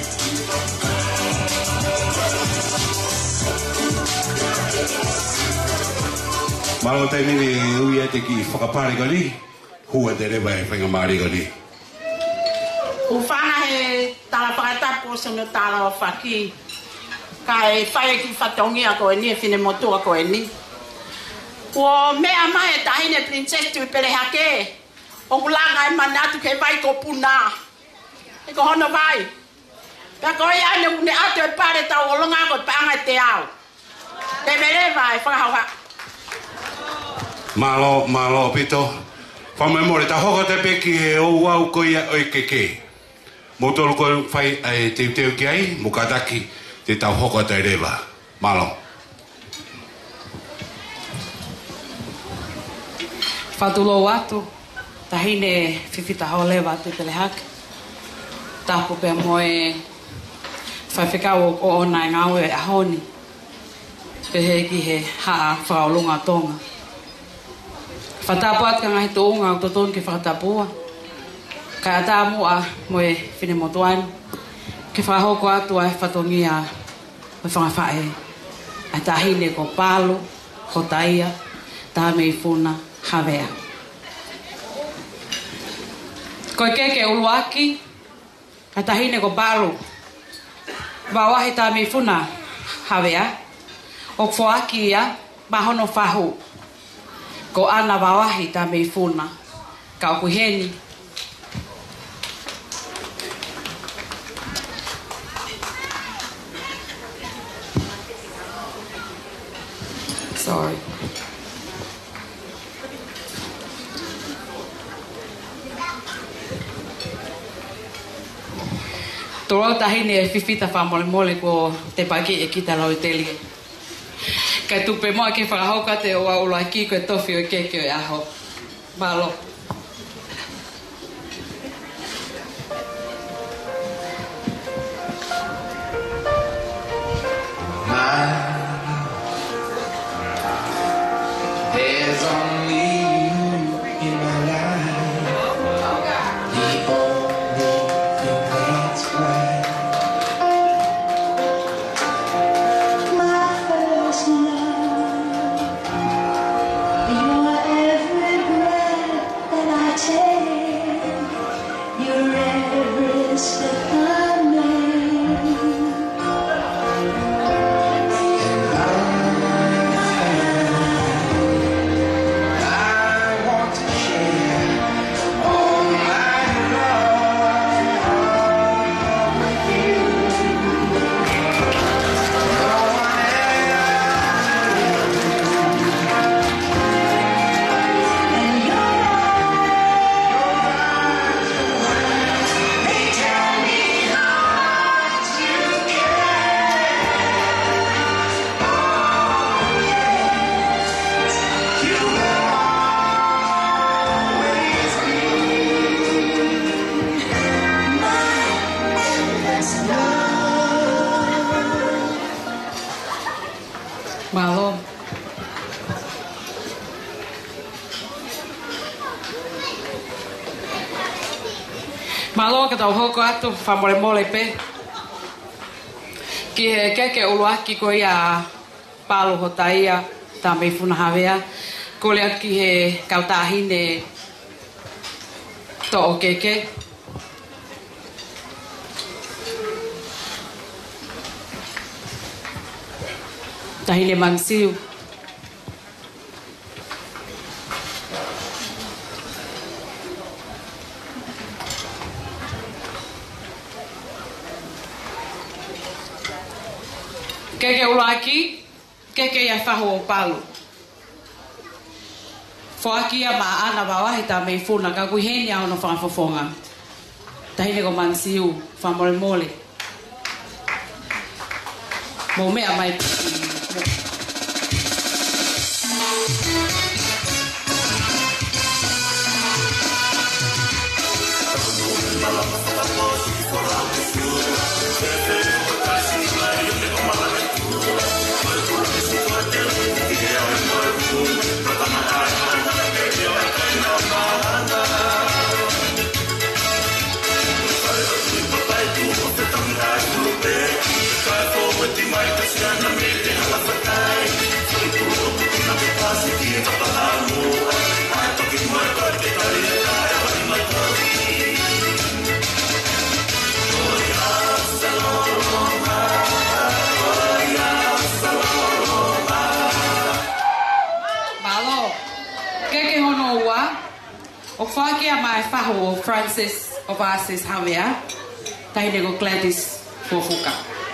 Malo tai nini ui te ki whakapare ka ni, hua te rewa e whainga maari ka ni. Ufana he tala Tongatapu sono tala o whaki. Ka e whae ki whatongi a koe ni, e whine motu a koe ni. Ua mea mai e tahine princess tu pere hake. O kulanga e manatu ke vai ko puna. E ko hono vai. Pea koe ane une atu e pare tau olonga ko panga te au. Te mere vai, whakahauha. Malo pito. Whamai more ta hoka te peki e o wau koe o e keke. Mo tolu koe whai e teu ki ai, mo kataki te tau hoka te rewa. Malo. Whatulo atu, tahine whiwhita hao lewa atu te lehake. Tapu pia moe whaiwhikau o ona e ngau e ahoni. Pehe ki he haa whakaolunga Tonga. Whatapu atu ka ngahi toonga o totonu ki whakatapua. Ka ata mua moe whine motuani. Ki whahoko atu ai whatongia o whangawhae. A tahine ko Palu Hotaia, Tameifuna, Havea. Koe keke uluaki, a tahine ko Palu. Wawahi Tameifuna, Havea. O kfoaki ia, mahono whahu. Ko ana wawahi Tameifuna, ka o kuheni. Sorry. Toro tahine e whiwhita whamole ko te paki e kita lau teli. Kai tupe moa ke whakahoka te o aula ki koe tofi o keke o e aho. Malo. There's only you in my life. The only thing that's right. My first love. You're every breath that I take. You're every step I make. Malo. Malo ka tau hoko atu whamole pe. Ki he keke uluaki ko ia Palu Hotaia, Tameifuna Havea. Ko lea ki he kautahine to o keke. Tahine mansiu. Keke uluaki, keke ia whahu o Palu. Whaaki ia maa ana wawahi Tameifuna, ka kuiheni au no whakafofonga. Tahine ko mansiu, whamole. Mo mea mai. O whakia mai whaho Francis of Assis Havea. Taine ko Gladys Fofuka.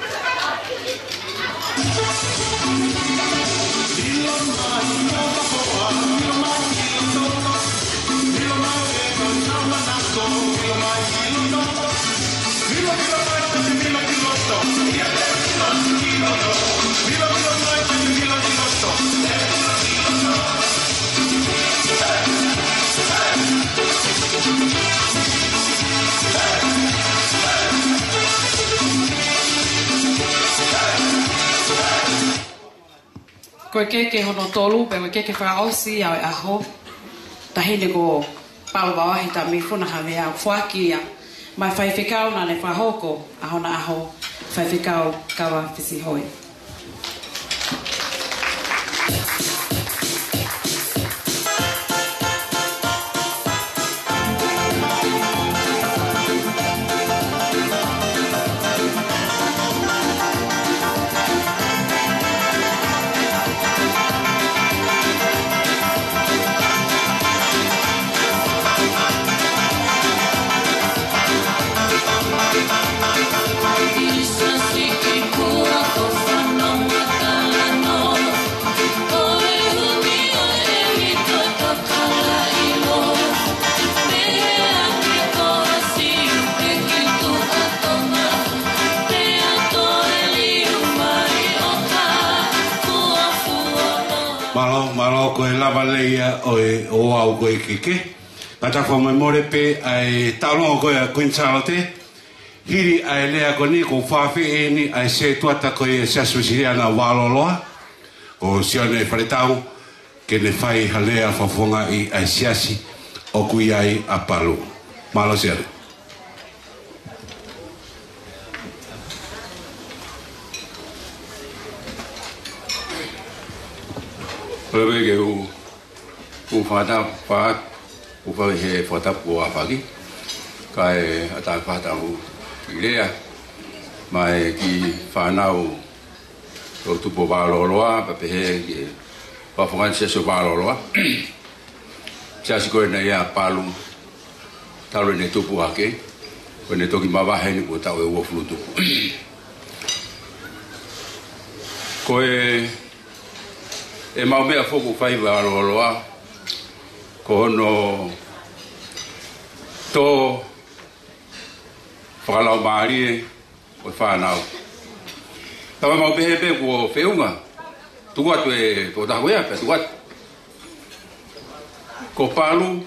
Koe keke hono tolu, pe koe keke whaosi au e aho. Tahine ko Palu Hotaia Tameifuna Havea whakia. Mai whaiwhekau na ne whahoko, aho na aho, whaiwhekau kawa whisi hoi. Malo koe lava leia o au koe keke. Pata wha mai more pe ai talo koe a Queen Charlotte. Hiri ai lea ko ni ko whawhi e ni ai se tuata koe seasu siriana waloloa. O sione wharetau ke ne whai halea whawhonga i ai siasi o kui ai a Palu. Malo siare. Lewe ke u whata wha u he Tongatapu a whaki kai ata whatau i lea mai ki whanau o tupo wāloloa papehe ki whawhangan seso wāloloa siasi koe na ia Palu talo ne tupu hake koe ne toki mawahe ni kua tau e ua fulu tupu koe e mau mea foku whai wāloloa ko hono tō whakalau maarie o whanau. Tawa mau pehe ko whiunga, tuatu e tō tahuea pe tuatu. Ko Palu,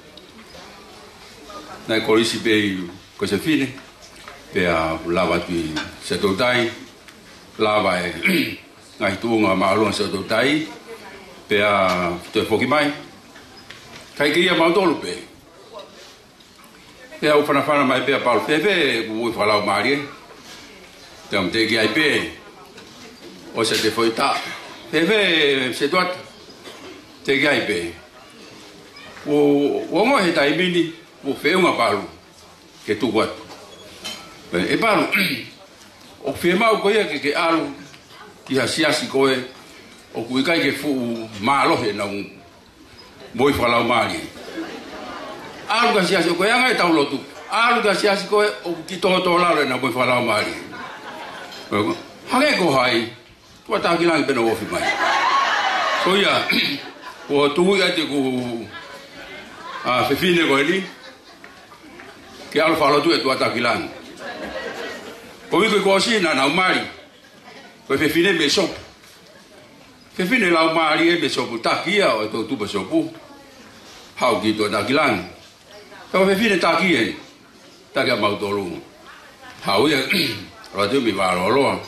nai korisi pei ko se whine, pea lawa tui se tōtai, lawa e ngai tuunga maalua se tōtai, pea tue whoki mai, kai kia mau tolu pe. Pea uwhanawhana mai pea Palu pepe, ui whalau maarie, te am te ki ai pe, o se te whoita, pepe se tuat, te ki ai pe. O ngo he tai mini, o whiunga Palu, ke tuku atu. E Palu, o whiemau koe ke alu, ki ha siasi koe, o kui kai ke fuu maalohe na un moi whalau maarie. Alu ka siasi koe anga e tau lotu. Alu ka siasi koe o ki toho lalo na moi whalau maarie. Hake ko hai, tua taha ki langi pena wofi mai. So ia, o tuhui ate ku whiwhine koe ni, ke alu whalotu e tua taha ki langi. Ko wiko i kōsi na nau maari, koe whiwhine me sopu. Whiwhine lau maari e me sopu takia o e tō tupa sopu, hau ki tua taha ki langi. Ka whiwhine takia e, takia mau tōlungu. Hau ia, rātiu mi wāroloa.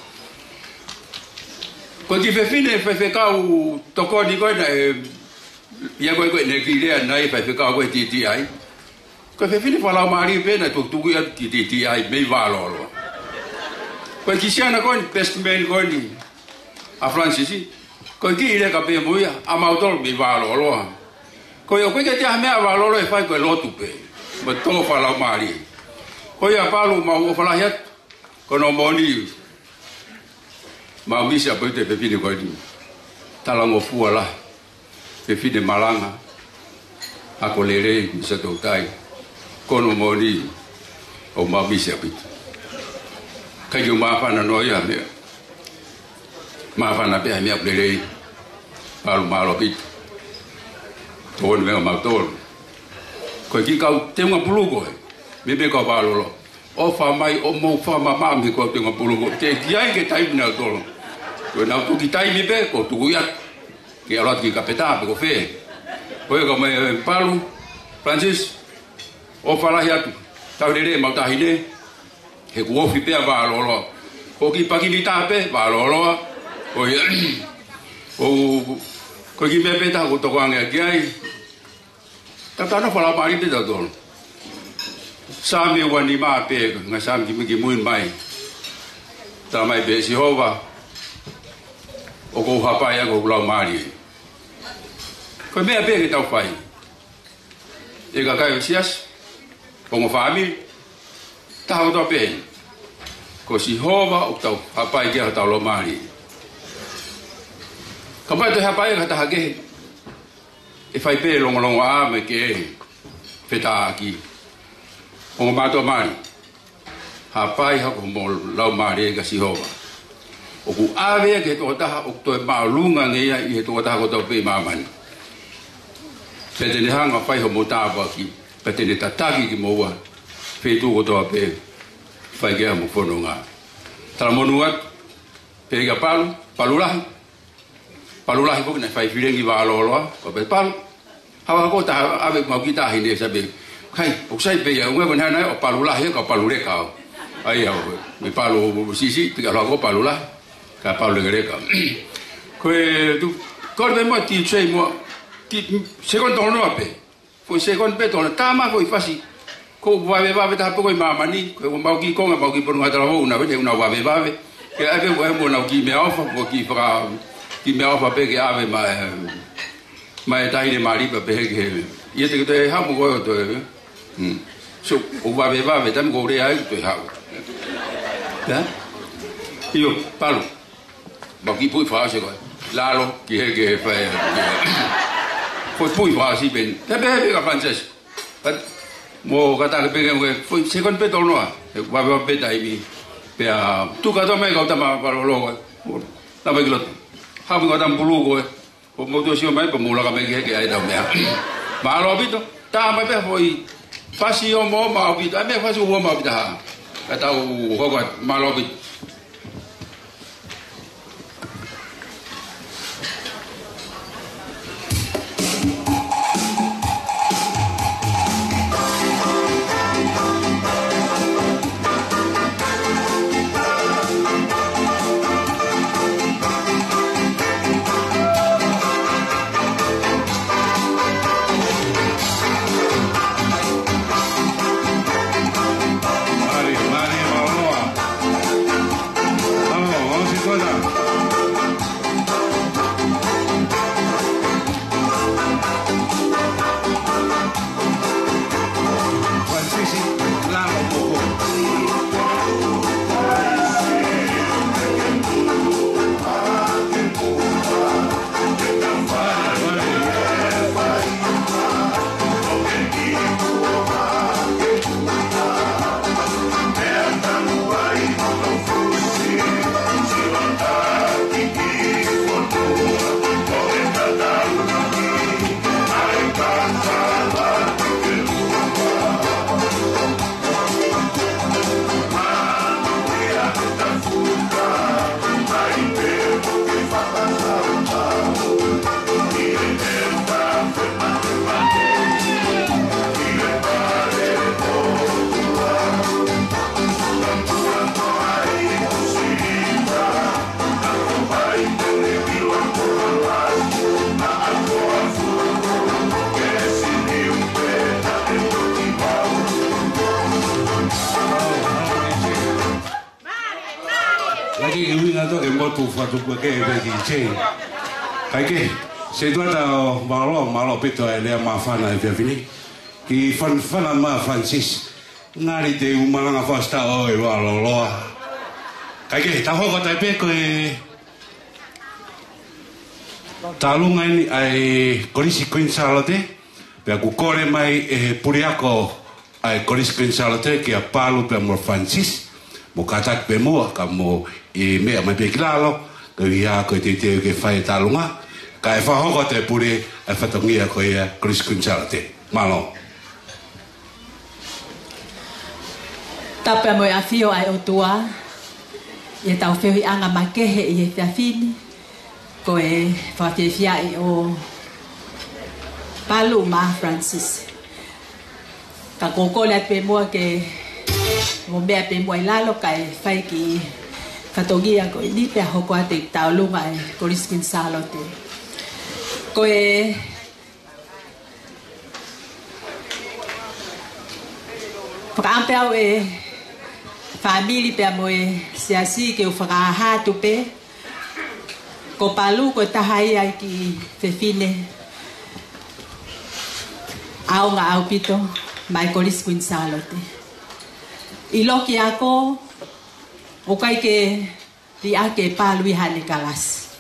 Ko ki whiwhine whewhekau tokoni koe na e, ia koe koe ne ki rea nai whewhekau koe titi ai. Ko whiwhine whalau maari e pēna tō tuku ia titi ai mei wāroloa. Ko ki siana koe ni best man koe ni a Francisi, ko ki ile ka pē muia, a mautoro mei wāroloa. Ko ia koe ke tia mea wāroloa e whai koe lotu pē, ma tō whalau maari. Ko ia Palu mau o whalahi atu. Kono moni mau misa poite pepine koe ni talango fua la pepine malanga ako lere sa tautai kono mo ni o mabisa pit kayo mafana noya me mafana pe me lere palu malo pit ton me ma ton ko ki kau te nga pulugo me be ko palu lo o fa mai o mo fa mama mi ko te nga pulugo te dia ke tai na tolo ko na tu ki tai mi be ko tu ya ke ala ki kapeta ko fe ko me palu Francis o fala hiatu tau lere mau tahine he ko fi pe va lo ko ki pa ki lita pe va lo o ko ki me pe ta ko to kwang ya ai ta na fala mari te da don sa me wani ma pe nga sam ki mi ki muin mai ta mai be si hova o ko ha pa ya ko la mari ko me pe ke tau fai e ka kai sias como família tá o bem ko si hova o tau papai ke tau lo mari kampai te hapai ka ta ke e fai pe longo longo a me ke feta aqui o mato mari hapai ha ko mo lo mari ka si hova o ku ave ke to ta o to ma lunga nge ya i to ta ko to pe mamani pete ni hanga fai ho motaba ki pete ni tataki ki moa fe tu ko to pe fai ge mo fono nga tala monuat pe ga palulah ko na fai filengi va lo ko pe palu hawa ko ta ave mau kita hinde sabe kai o sai pe ya ngwe bona na o palulah ko palure ka ai ya me palu sisi pe ga lo ko palulah ka palu gere ka ko tu ko be mo ti chei mo secondo no ape foi secondo peto na tama foi fasi ko vai ta po ko mama ni ko mau ki ko mau ki por una travo una vez una vai que ave mo na ki me ofa ko ki pe que ave mai tai de mari pe que ye te te ha mo ko to so o vai tam go re ai to ha ya io parlo mau ki poi fa se ko lalo che fa foi pui va si ben te be ka francés mo kata ke pe foi second pe tono va pe dai mi pe tu ka to me ka ta ma pa lo ta be glot ha mi ka ta bulu ko o mo to si mai pa mo la ka me ke ai da me ma lo bito ta ma pe foi fasi o mo ma bito me fasi o ma bito ka ta o ko ma lo bito lagi winga to e motu fatu ko ke be ki che kai ke se do ta malo pito e le mafana e fini ki fana ma Francis ngari te umanga fasta o e lo kai ke ta ho ko ta pe ko e talunga ni ai consequenza lo te Pea ku kore mai e puriako ai koris pensalote ki a Palu pe mo Francis. Mo katak pe mua ka mo i mea mai pe kilalo. Ka ia ko te ke whai talunga. Ka e whahoko te puri e whatongia ko ia koris pensalote. Malo. Tapa mo a fio ai o tua. Ia tau whii anga makehe i e whiawhini. Ko e whawhiawhiai o Palu ma Francis. Ka kokole at pe mua ke mo mea pe mua ilalo ka e whai ki whatongia ko i nipe a hoko ate tau lunga e koriskin salote. Ko e whakaampe au e famili pe mo e siasi ke u whakahatu pe. Ko Palu ko tahai ai ki whewhine. Au ngā au pito mai koris kuin salote. I loki ako o kai ke ri ake Palu i hane kalas.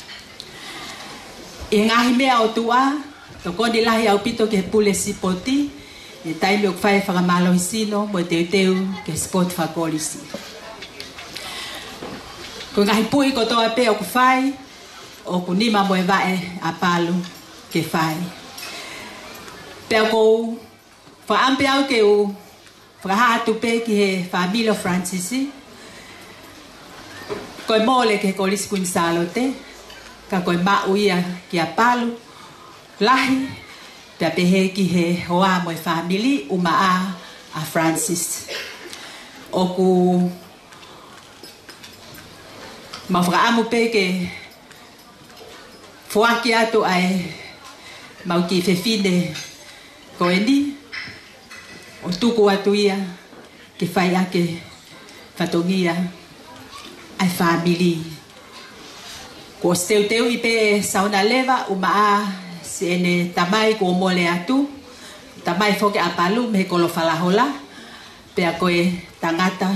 I ngahi mea o tua, to kondi lahi au pito ke pule sipoti, e taimi o kwhai whakamalo hisino mo teu teu ke spot whakolisi. Ko ngahi pui ko toa pe o kwhai, o kunima mo e vae a Palu ke whai. Pea kou whaampe au ke u whakahatu pe ki he familia Francisi. Koe mole ke kolis kuin salote. Ka koe mau ia ki a Palu. Lahi. Pea pehe ki he hoa mo e famili umaa a Francis. O ku ma whakaamu pe ke fuaki atu ai mau ki whewhine ko eni o tuku atu ia ke whai ake whatongia ai famili. Ko steu teu i pe sauna lewa umaa se ene tamai ko mole atu. Tamai foke a Palu me kolo whalahola. Pea koe tangata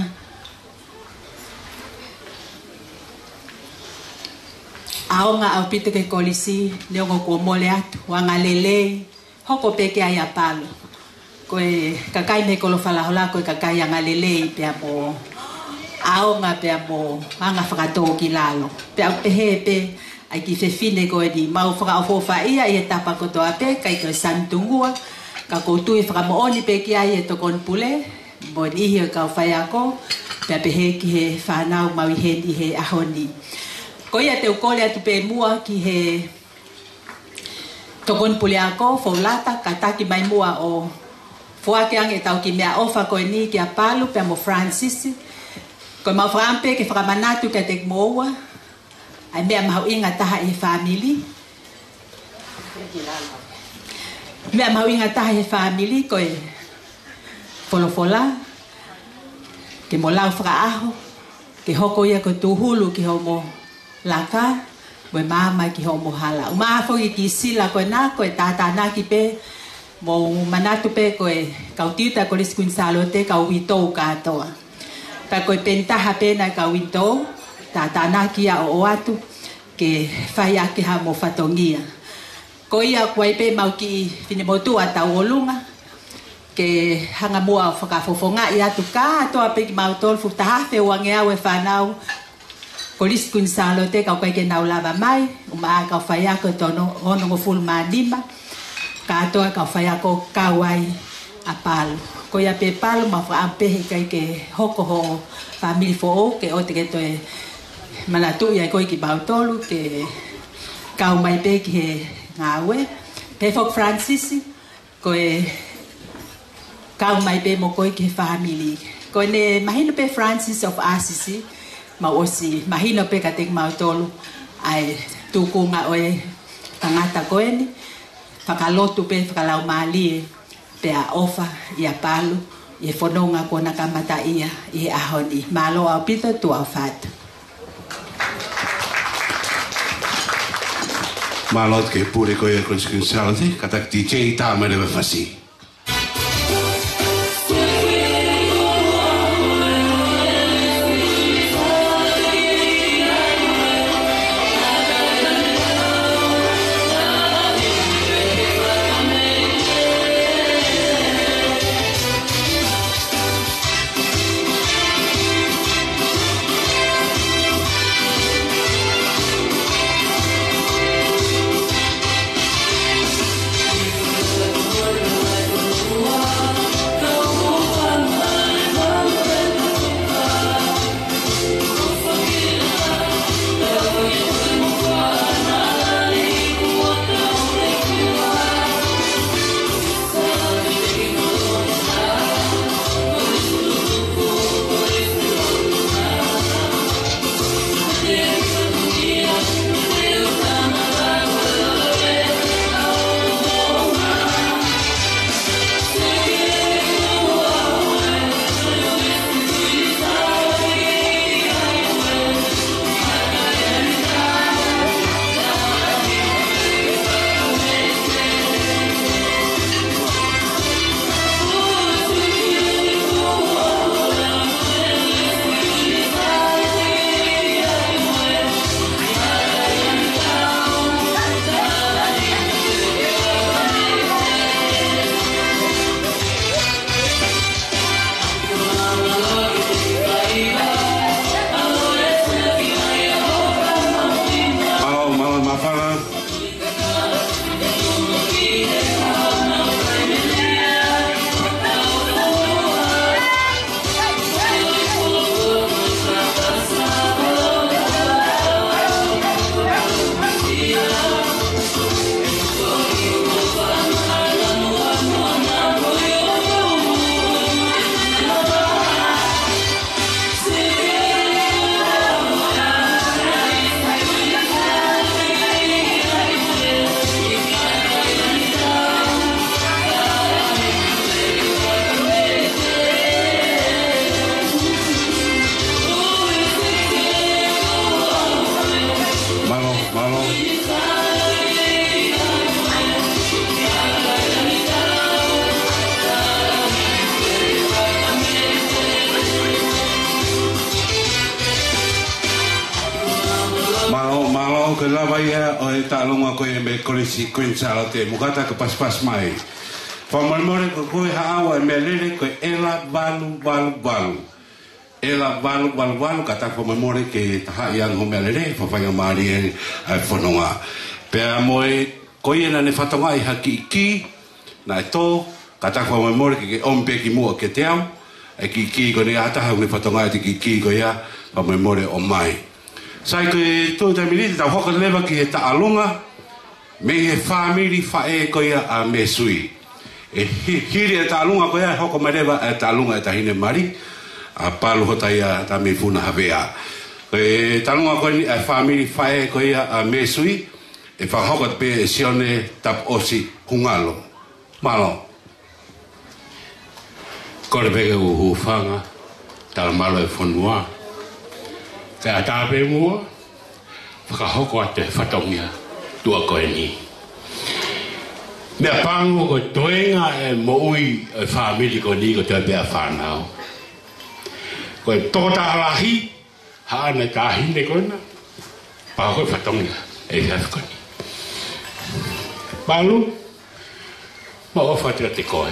aonga au pito ke kolisi neongo ko mole atu wanga lelei hoko peke ai a Palu. Koe kakai me kolo whalahola koe kakai anga lelei pea mo aonga pea mo anga whakatō ki lalo. Pea pehe pe ai ki whewhine koe di mau whakaofofa ia i e tapa kotoa pe kai koe santungua. Ka koutu i whakamooni pe ki ai e tokon pule. Mo ni ihi o kau whai ako. Pea pehe ki he whanau mau i hendi he ahoni. Ko ia te ukole atu pe mua ki he tokon pule ako, whaulata, ka taki mai mua o whuake ange tau ki mea ofa koe ni ki a Palu, pea mo Francis. Koe mau whakampe ke whakamanatu ka te moua, ai mea mahu inga taha i famili. Mea mahu inga taha i famili, koe wholofola, ke mo lau whakaaho, ke hoko ia ko tuhulu ki homo laka, we mama ki homo hala. Umafo ki sila koe na, koe tata na ki pe, mo manatu pe koe kautiuta ko riskuin salote ka uitou katoa. Pa koe pentaha pe na ka uitou, tata na ki a o atu, ke whai ake ha mo whatongia. Ko ia koe pe mau ki whinemotu a tau olunga, ke hanga mua whakafofonga i atu katoa pe ki mau tolfu tahafe wange au e whanau, ko riskuin salote ka koe ke nau lava mai, umaa ka whai ako tono honongo fulu maanima, katoa ka whai ako kawai a Palu. Ko ia pe Palu ma whaampehe kai ke hoko ho family fo o ke o te ke toe manatu ia koe ki bautolu ke kau mai pe ki he ngawe. Pe fok Francis koe kau mai pe mo koe ki he family. Koe ne mahino pe Francis of Assis ma osi mahino pe ka te bautolu ai tukunga oe tangata koe ni. Whakalotu pe whakalau maalie pe a ofa i a Palu i e whanonga kona kamata ia i e ahoni. Malo au pito tu au whatu. Malo ke pure koe konskin salati katak DJ Tamere Whasi. ia o e talonga ko e me consequenza o te mukata ka pas mai. Whamoremore ko koe haawa e me lere ko ela valu. Ela valu ka ta whamoremore ke taha iang ho me lere whawhanga maari e whanonga. Pea moe koe na ne whatonga i haki ki na e tō ka ta whamoremore ke ompe ki mua ke te au e ki ko ne ataha ne whatonga e te ki ko ia whamoremore o mai. Sai koe tō tamiriti tau hoka lewa ki he taalunga me he whamiri whae ko ia a me sui. E hiri e taalunga ko ia hoko marewa e taalunga e tahine mari a Palu Hotaia Tameifuna Havea. E taalunga ko ni e whamiri whae ko ia a me sui e whahoko pe e sione tap osi hungalo. Malo. Kore peke uhu whanga talamalo e whanua. Te a tāpe mua, whakahoko a te whatongia tua koe ni. Mea pango ko toenga e moui e whamiri ko ni ko te bea whanau. Ko e tōta alahi, haana tāhine kona, pāko e whatongia e whiawhi ko ni. Palu, ma ofatra te koe.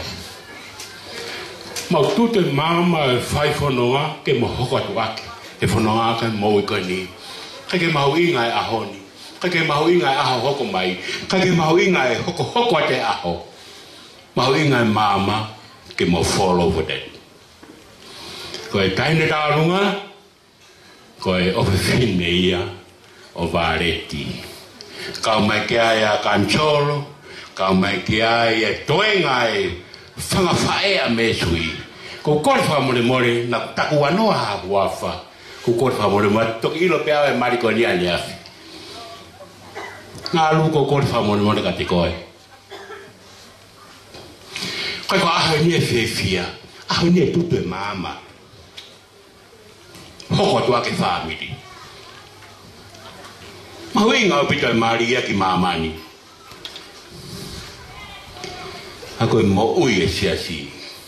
Ma tu te mama e whai whanonga ke mo hoko atu ake. E whanonga ka mou i koe ni. Ka ke mahu inga e aho ni. Ka ke mahu inga e aho hoko mai. Ka ke mahu inga e hoko a te aho. Mahu inga e mama ke mo fall over that. Ko e taine tālunga, ko e ofe whine ia o vāreti. Kau mai ke ai a kancholo, kau mai ke ai e toenga e whangawhae a me sui. Ko kore whamore na taku anoa hapu awha. Ko kore whamore toki ilo pe awe mariko ni ani afi. Ngā lu ko kore whamore ka te koe. Koe ko aho ni e whewhia, aho ni e tutu e mama. Hoko tua ke whamiri. Mahui ngau pito e maria ki mamani. Ako e mo ui e siasi.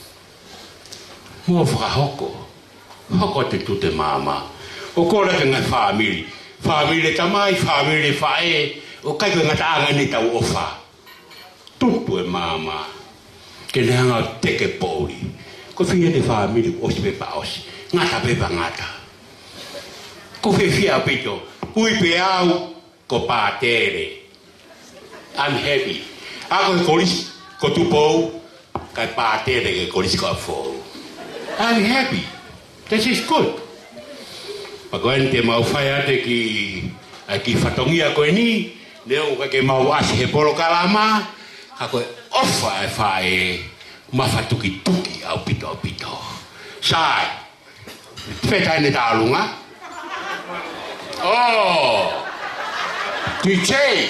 Mo whakahoko. Hoko te tu te mama. O kora ke ngai whamiri. Whamiri tamai, whamiri whae. O kai koe ngata anga ni tau ofa. Tutu e mama. Ke ne hanga teke pōri. Ko whia ne whamiri osi pepa osi. Ngata pepa ngata. Ko whia pito. Ui pe au ko pātere. I'm happy. Ako e korisi. Ko tupou, kai pātere ke korisi ko a fōu. I'm happy. This is good. Pakoen te mau whai ate ki whatongia koe ni, leo ka ke mau asi he polo kalama, ka koe ofa e whae, mawhatuki tuki au pito. Sai, whetai ne tālunga. Oh, tuiche,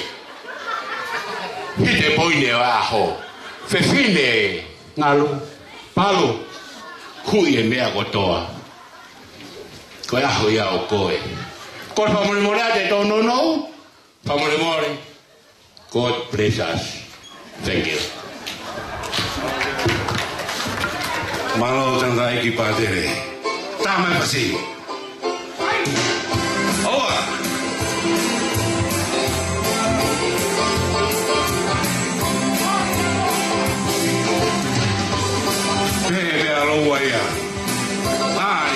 hite poine o aho. Whewhine, ngalu, palu, hui e mea kotoa. Koe aho ia o koe. Koe whamore a te tō no. Whamore. God bless us. Thank you. Malo tanga eki pātere. Tāmai pasi. Oa. Aloha ia. Ai.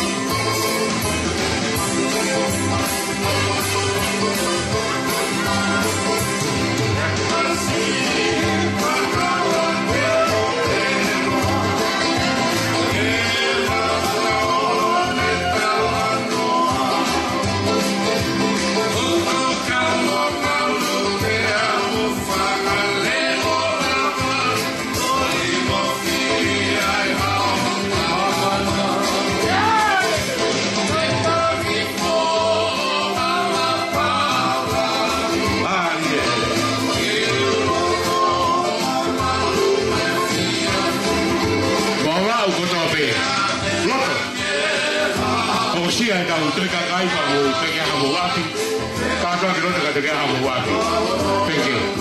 Thank you.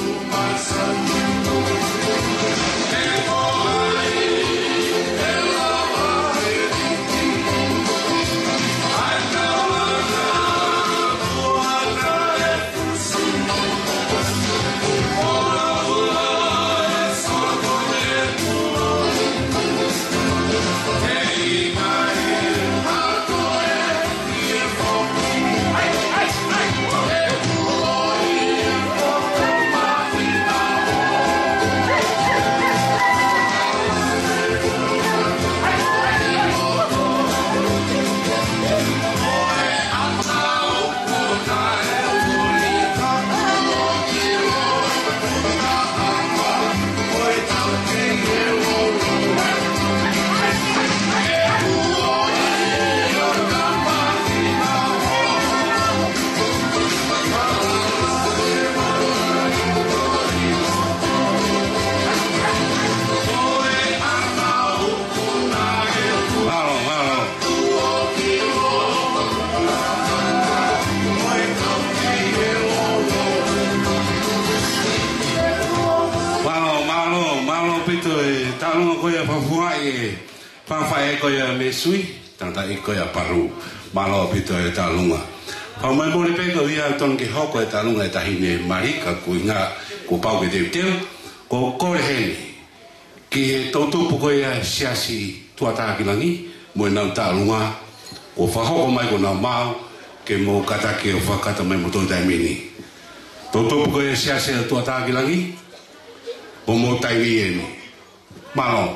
pito e talunga koia whawhua e whawhai e koia me sui, tangata e koia paru, malo pito e talunga. Pau mai mori peko ia ton ki hoko e talunga e tahine marika ku inga ku pau ke teu ko kore hene. Ki he tautupu koia siasi tuatakilangi, mo e nau talunga, ko whahoko mai ko nau mau, ke mo katake o whakata mai mo tontai mini. Tautupu koia siasi tuatakilangi, o mo taimi e ni. Malo.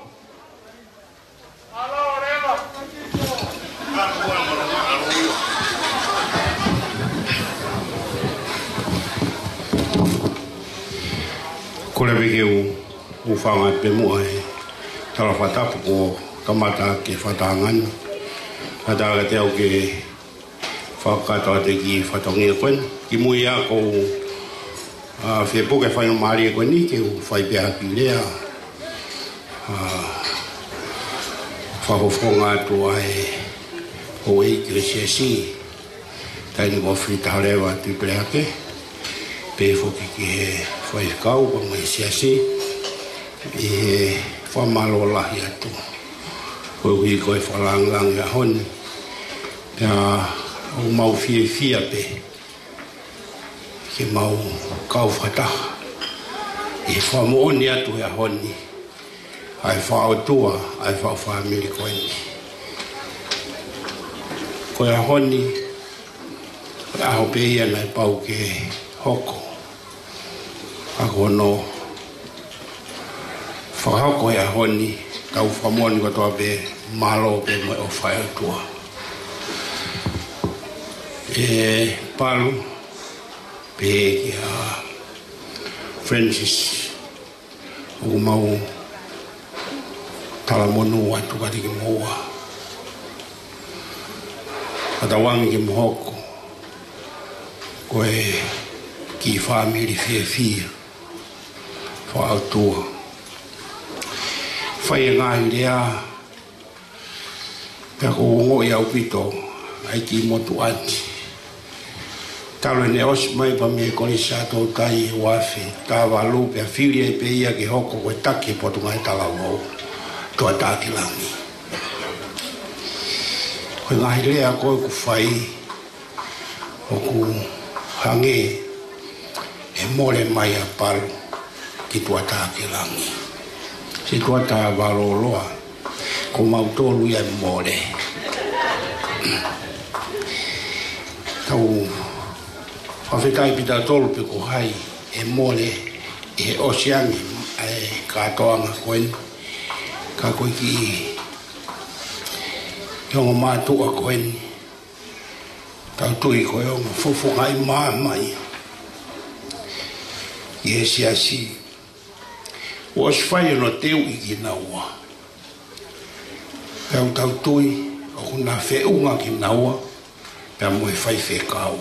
Kore wike u whanga pe mua e Tongatapu ko kamata ke whatangan. Hata te au ke whakatoa te ki whatongia koen. Ki mui a ko whepo ke whaino maari e koen ni ke u whai pia ki lea. Whakofonga atua e o e ki siasi. Taini ko whita rewa tu preake. Pe foki ki he whai kau pa mai siasi. I he whamalo lahi atu. Koe hui koe whalanglang ia honi. Pea o mau fia pe. Ke mau kau whataha. I he whamooni atu ia honi. Ai whaotua, ai whaamiri koe ni. Koe a honi, koe aho pe ia nai pau ke hoko. Ako no whakahoko ia honi, tau whamoni katoa pe malo pe mai o whaotua. E Palu, pe kia Francis, o mau talamonu atu kati ki moa. Atawangi ki mohoko. Koe ki whamiri fia. Whaautua. Whai ngahi rea. Pea ko ongo i au pito. Ai ki motu ati. Talo ne os mai pa me koni sato tai wafi. Ta walu pea whiri e pe ia ki hoko koe taki potu ngai talamou. Tua tāki langi. Koe ngahi rea koe ku whai o ku hange e more mai a Palu ki tua tāki langi. Si tua tā walo loa ko mautolu ia more. Tau whawhetai pita tolu pe ko hai e more e oceani e katoanga koen. Ka koe ki yongo mātua koen. Tau tui koe yongo fufungai mai. I he siasi. O aswhai no teu i ki naua. Pea tau tui o kuna whiunga ki naua. Pea moe whai whekau.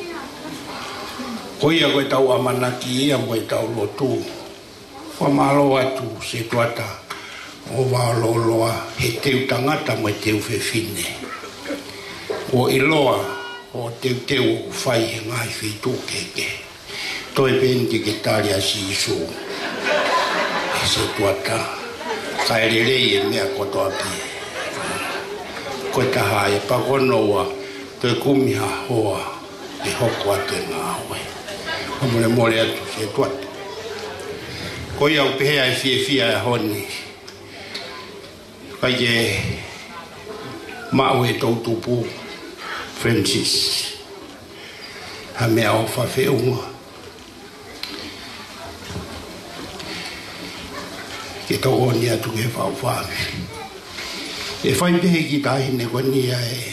Koia koe tau amanaki ia moe tau lotu. Whamalo atu se tuata. O wāloloa he teu tangata mai teu whewhine. O iloa o teu whai he ngai whitu keke. Toi penti ke tāri asi isu. E se tuata. Kaererei e mea kotoa pi. Koe taha e pakonoa toi kumiha hoa e hoko atu e ngā hoe. Homore more atu se tuata. Koe au pehea e fia e honi. Kai ke mau e tautupu Francis. Ha mea o whawheunga. Ke tau oni atu ke whauwhame. E whaipehe ki tahine kwa nia e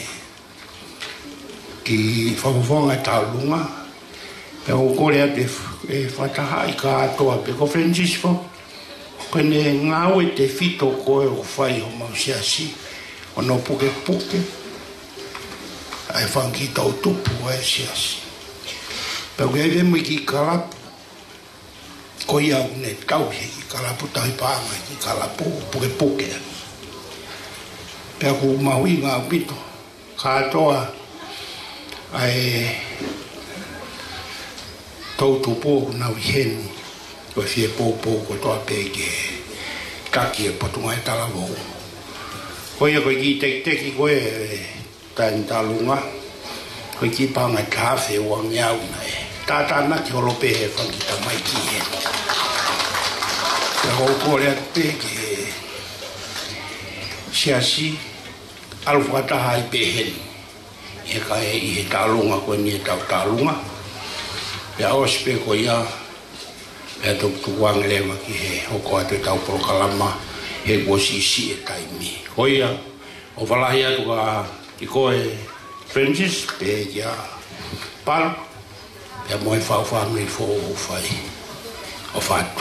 ki whawhonga taulunga. Pe o kore atu e whataha i ka atoa pe ko Francis fo. Kone ngau e te fito koe o whai o mausiasi. O no puke. Ai whangi tau tupu e siasi. Pau ke ewe mui ki kalapu. Ko ia ne tau he ki kalapu tahi pāma ki kalapu puke. Pea ku mahui ngā pito. Kātoa ai tau tupu o nau heni. ko fie popo ko to peke kaki e patunga e talavo ko ia ko ki te ki ko e tan talunga ko ki panga kafe o ngiau nei tata na ki holo pe fa ki ta mai ki e ko ko le peke siasi alfa ta hai pe hen e ka e talunga ko ni ta talunga ya ospe ko ia e to tuang le ma ki he o ko te tau pro kalama he bosisi e taimi hoia o valahi atu ka ki ko e Francis pe ya Palu e mo e fa family fo fai o fatu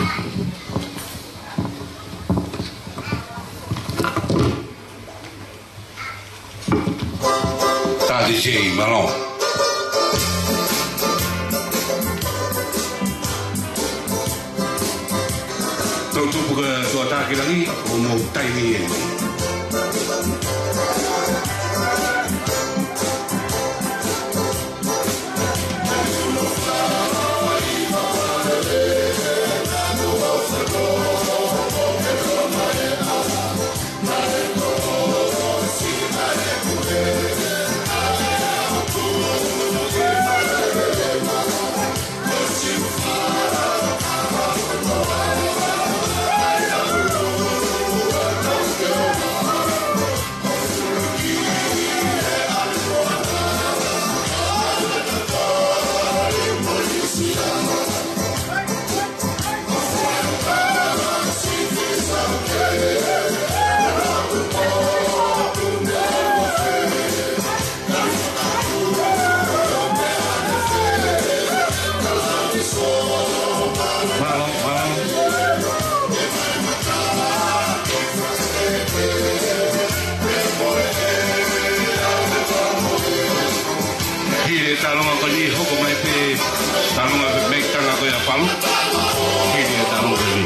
ta DJ Malon tu buka suatu hari lagi mau timing ini. Talunga ko ni hoko mai pe talunga me tanga ko ya Palu hiri talunga ni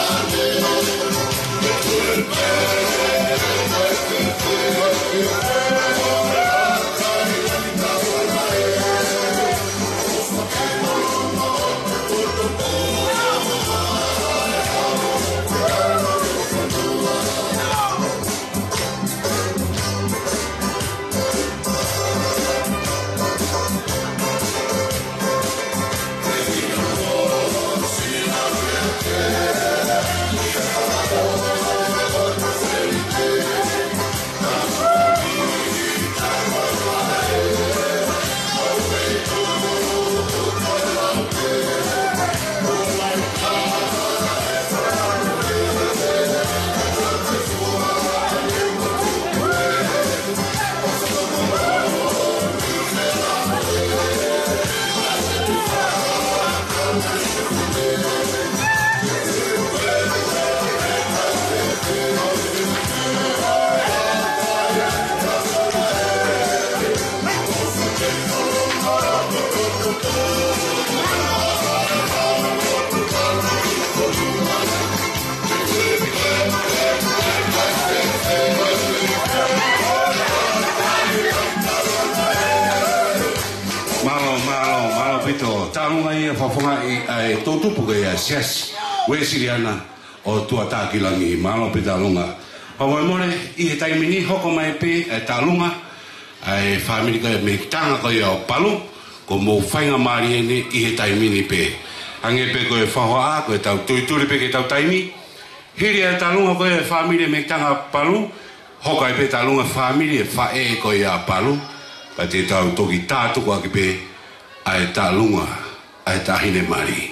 talunga ia fafonga ai totu puga ia Assis we siriana o tua takilangi malo pe talunga o mole I taimini hoko mai pe talunga ai family ka me tanga ko ia Palu ko mo fainga mari ni I taimini pe ange pe ko e fahoa ko tau tuituri pe ke tau taimi hiri talunga ko e family me tanga Palu hoko ai pe talunga family fa e ko ia Palu pa te tau toki tatu ko ke pe ai talunga ai tahine mari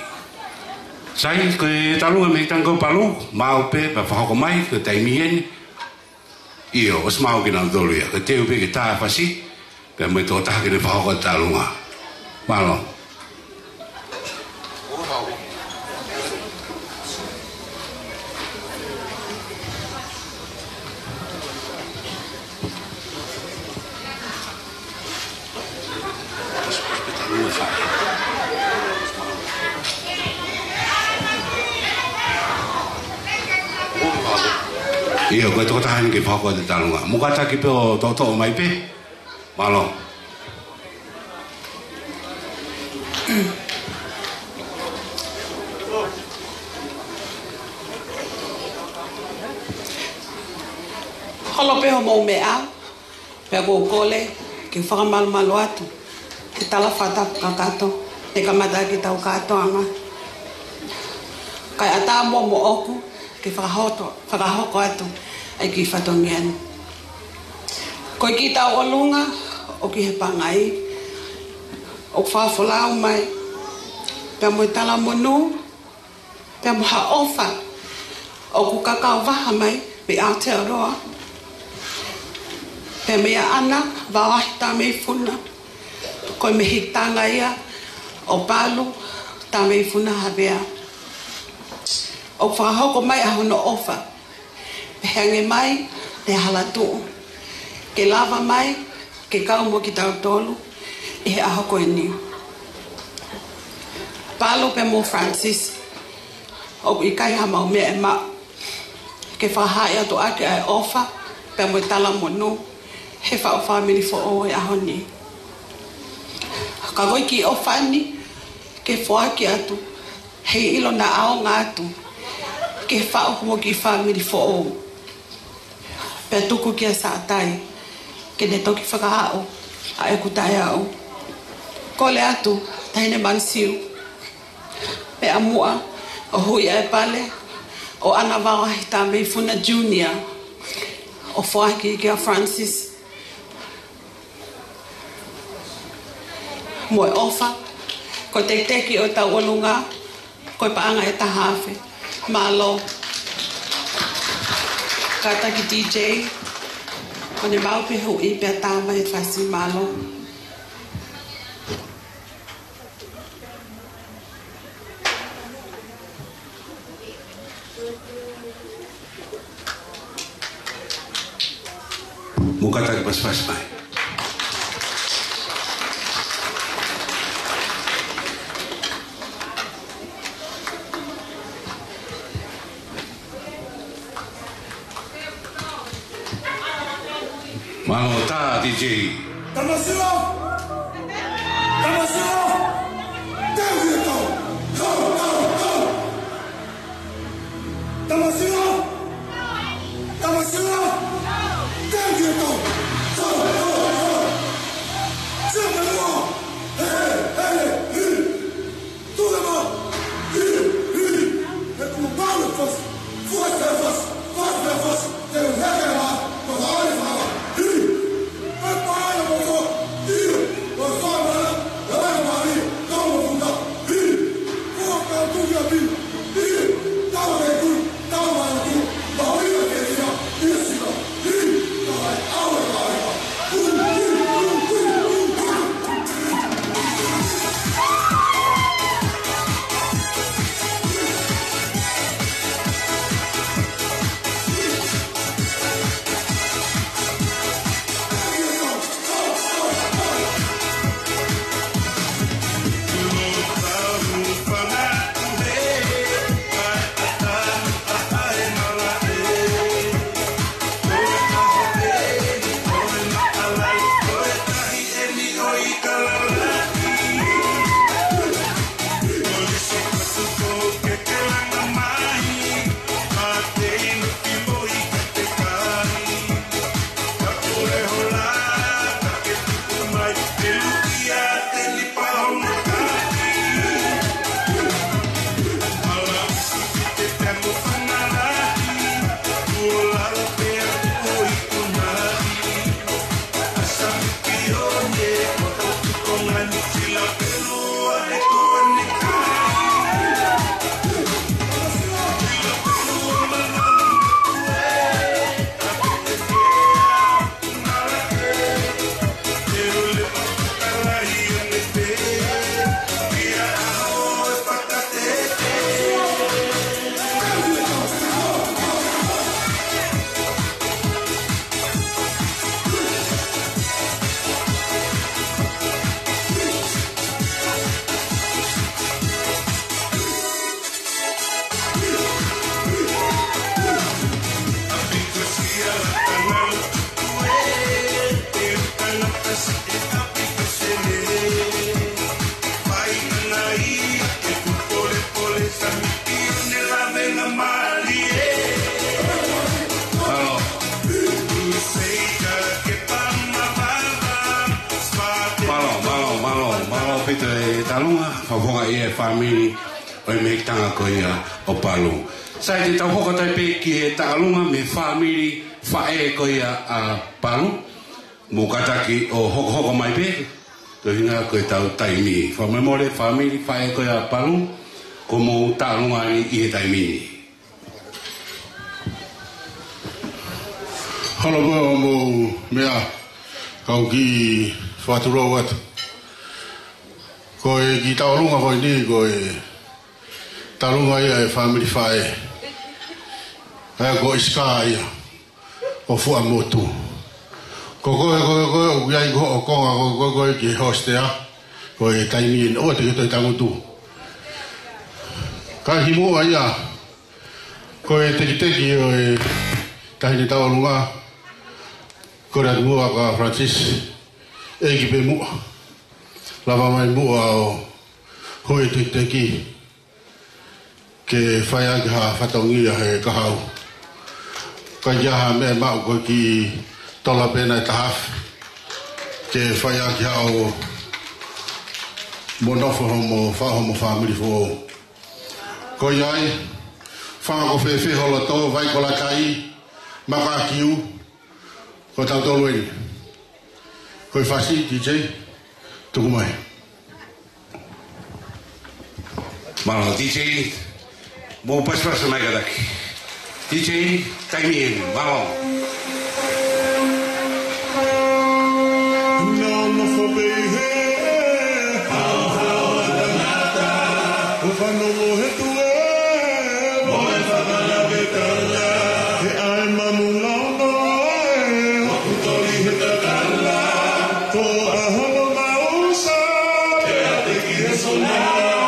sai ko talunga me tango Palu mau pe pa fa ko mai ko taimien io os mau ki na dolia ko te upe ki ta fasi pe mo to ta ki fa ko talunga malo Iyo ko to tahan ki fa ko de talunga mukata ki pe to mai pe malo Holope ho mo mea. Pea ko kole ke whakamalu atu. Ke tala whatapu ka kato. E ka mata ki tau katoanga. Kai ata mo oku ke whakahoko atu. Ai ki whatongian. Koe ki tau olunga o ki he pangai. O whawholau mai. Pea mo tala monu. Pea mo haofa. O ku kakao waha mai. Pe Aotearoa. Pe mea ana, wawahi Tameifuna. Koe me hitanga ia o Palu, Tameifuna Havea. O whakahoko mai a hono ofa. Pe hange mai, te halatu. Ke lava mai, ke kau mo ki tau tolu, i he ahoko e ni. Palu pe mo Francis. O i kai hamau mea e ma. Ke whahai atu ake ai ofa, pe mo tala monu, he whao family fo o e ahoni. Ka goi ki ofa ni, ke whaaki atu, hei ilo na ao ngā atu, ke whao mo ki family fo o. Pe tuku kia sātai, ke ne toki whakahao, a e kutai au. Kole atu, taine mansiu, pe amua, o hui e pale, o ana wawahi Tameifuna Junior, o whaaki kia Francis. Moe ofa, ko te teki o tau olunga, ko paanga e tahawhi, malo. Kata ki DJ, ko ne maupe hui pia tāma e whasi malo. Mukata ki pas mai. Mau ta DJ. Tamasilo. Tamasilo. Tamasilo. Tamasilo. Tamasilo. Tahu talunga whawhonga e family o me tanga ko ia o Palu. Sai te tau hokotai pe ki e talunga me family whae ko ia a Palu. Mo kataki o hoko mai pe. Ko hinga ko tau taimi. Whamemore family whae ko ia Palu. Ko mo talunga ni i he taimi. Hala mo mea kau ki whaturo watu. Ko e ki taurunga ko ni ko e talunga ia e family whae. Hea ko iska ia o fua motu. Ko uiai ko o konga ko ki hostea ko e taimi o te kito i tangutu. Ka himo ia ko e teki o e tahini taurunga ko rea mua ka Francis e ki pe mua. Lava mai mua o hoi teki ke whaia ki ha whataungia he kahau. Ka iaha me mau ko ki tola pena i tahaf ke whaia ki ha o monofo homo whahomo family fo. Ko iai whanga ko whewhi hola tō vai ko la kai maka kiu ko tau tolu eni. Ko i whasi DJ tuku mai. Malo DJ mo paspas mai kadaki. DJ taimi malo. No no for baby. Ufano mo hetu mo fagala betala. E ai mamulano o kutori hetakala. To aholo mausa e ateki resona.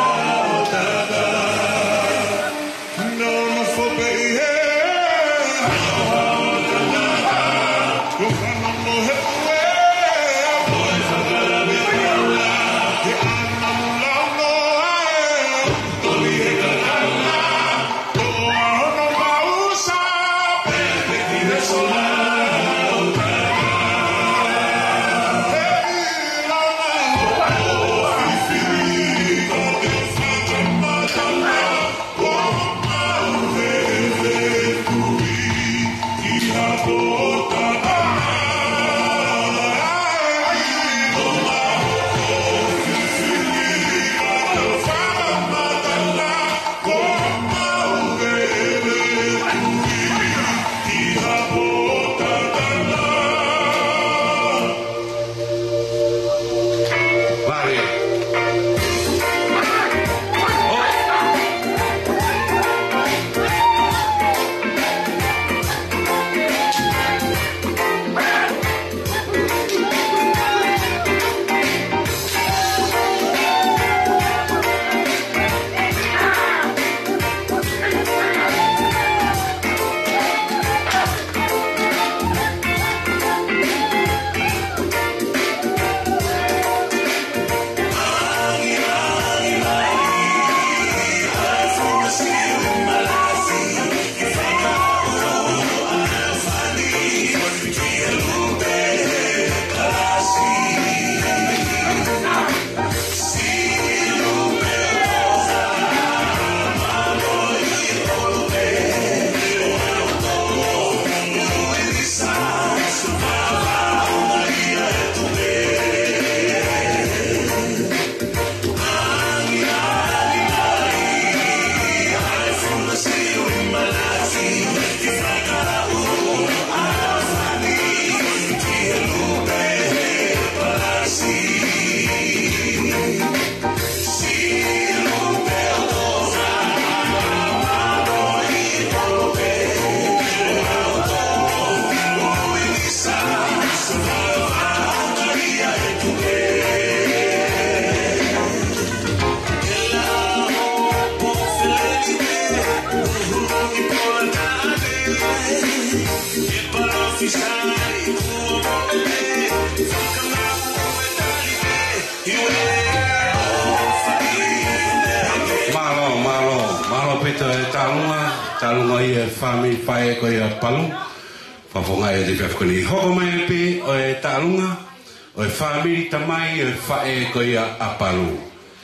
Talunga ia family whae ko ia Palu. Whawhonga e te whiafkoni. Hoko mai pe o e talunga, o e family tamai o e whae ko ia a Palu.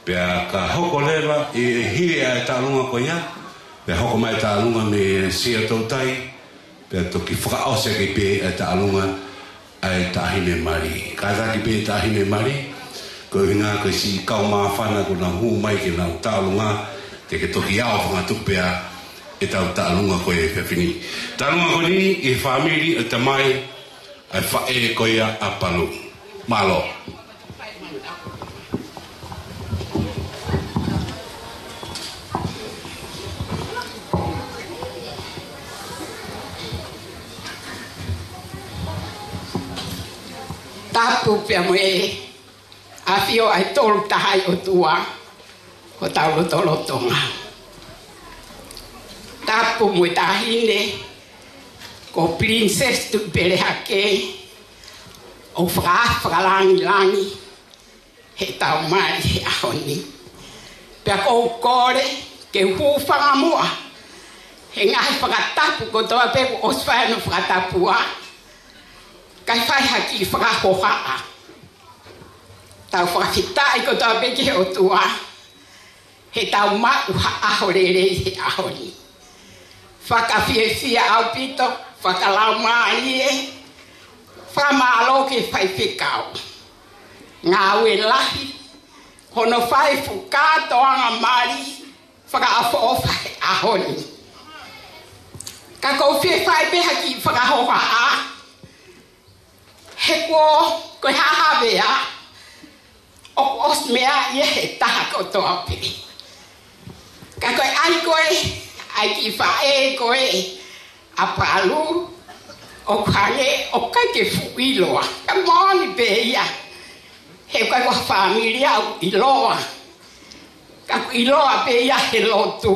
Pea ka hoko lewa I hiri a tālunga ko ia. Pea hoko mai tālunga me sia tautai. Pea toki whakaose ki pe a tālunga ai tāhine mari. Ka taki pe tāhine mari. Ko hinga ko si kau maa whana ko na hu mai ki na tālunga. Te ke toki ao whangatuk pea e tau tālunga ko e whiwhini. Tālunga ko ni I whamiri e tamai ai whae ko ia a Palu. Malo. Tapu pia mo e a fio ai tolu tahai o tua o tau tolo tonga. Tapu mo tahine ko princess tu pere hake o whakalangi langi he tau mai he ahoni. Pia ko kore ke hūwhanga mua he ngahi whakatapu ko toa peku o swhanu whakatapua. Kai whai haki whakahohaa. Tau whakawhitai ko tau peke o tua. He tau mau ahorere he ahoni. Whakawhiawhia au pito, whakalau mai e. Whamalo ke whai whikau. Ngā ue lahi, hono whai whukato anga mari, whakaawhofa he ahoni. Ka kou whai peha ki whakahohaa. He ko Havea o osmea ye he taha ko toa pe. Ka koe ai koe ai ki whae koe a Palu o kane o kai ke fuiloa. Ka moni pe ia. He koe ko familia o iloa. Ka ko iloa pe ia he lotu.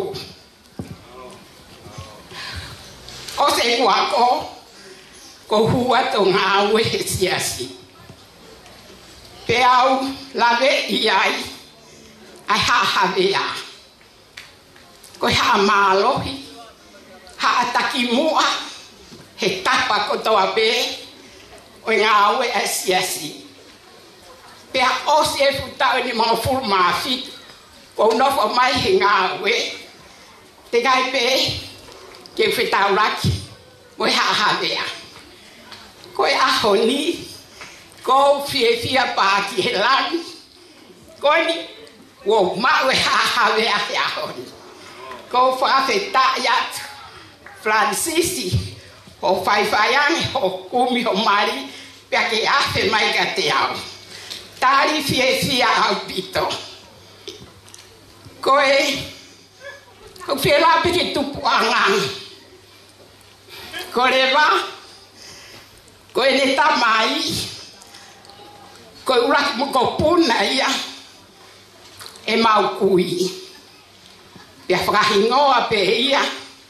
O se kuako ko hua to ngā ue he siasi. Pe au lawe iai ai Havea. Ko ha mālohi, ha ataki mua, he tapa ko toa pe, o ngā ue a siasi. Pe a osi e futau ni mga furu maafi, ko unofo mai he ngā ue. Te kai pe, ke whetau raki, mo Havea. Koe ahoni, ko whiawhia pāki he lani. Koe ni, wo mau e Havea he ahoni. Ko whawhetai atu, Francisi, ho whaiwhaiangi, ho kumi, ho mari, pia ke awhe mai ka te au. Tāri whiawhia au pito. Koe, ko whialape ke tupu angang. Ko rewa, koe ne tamai, koe uraki mo ko puna ia, e mau kui. Pia whakahingoa pe ia,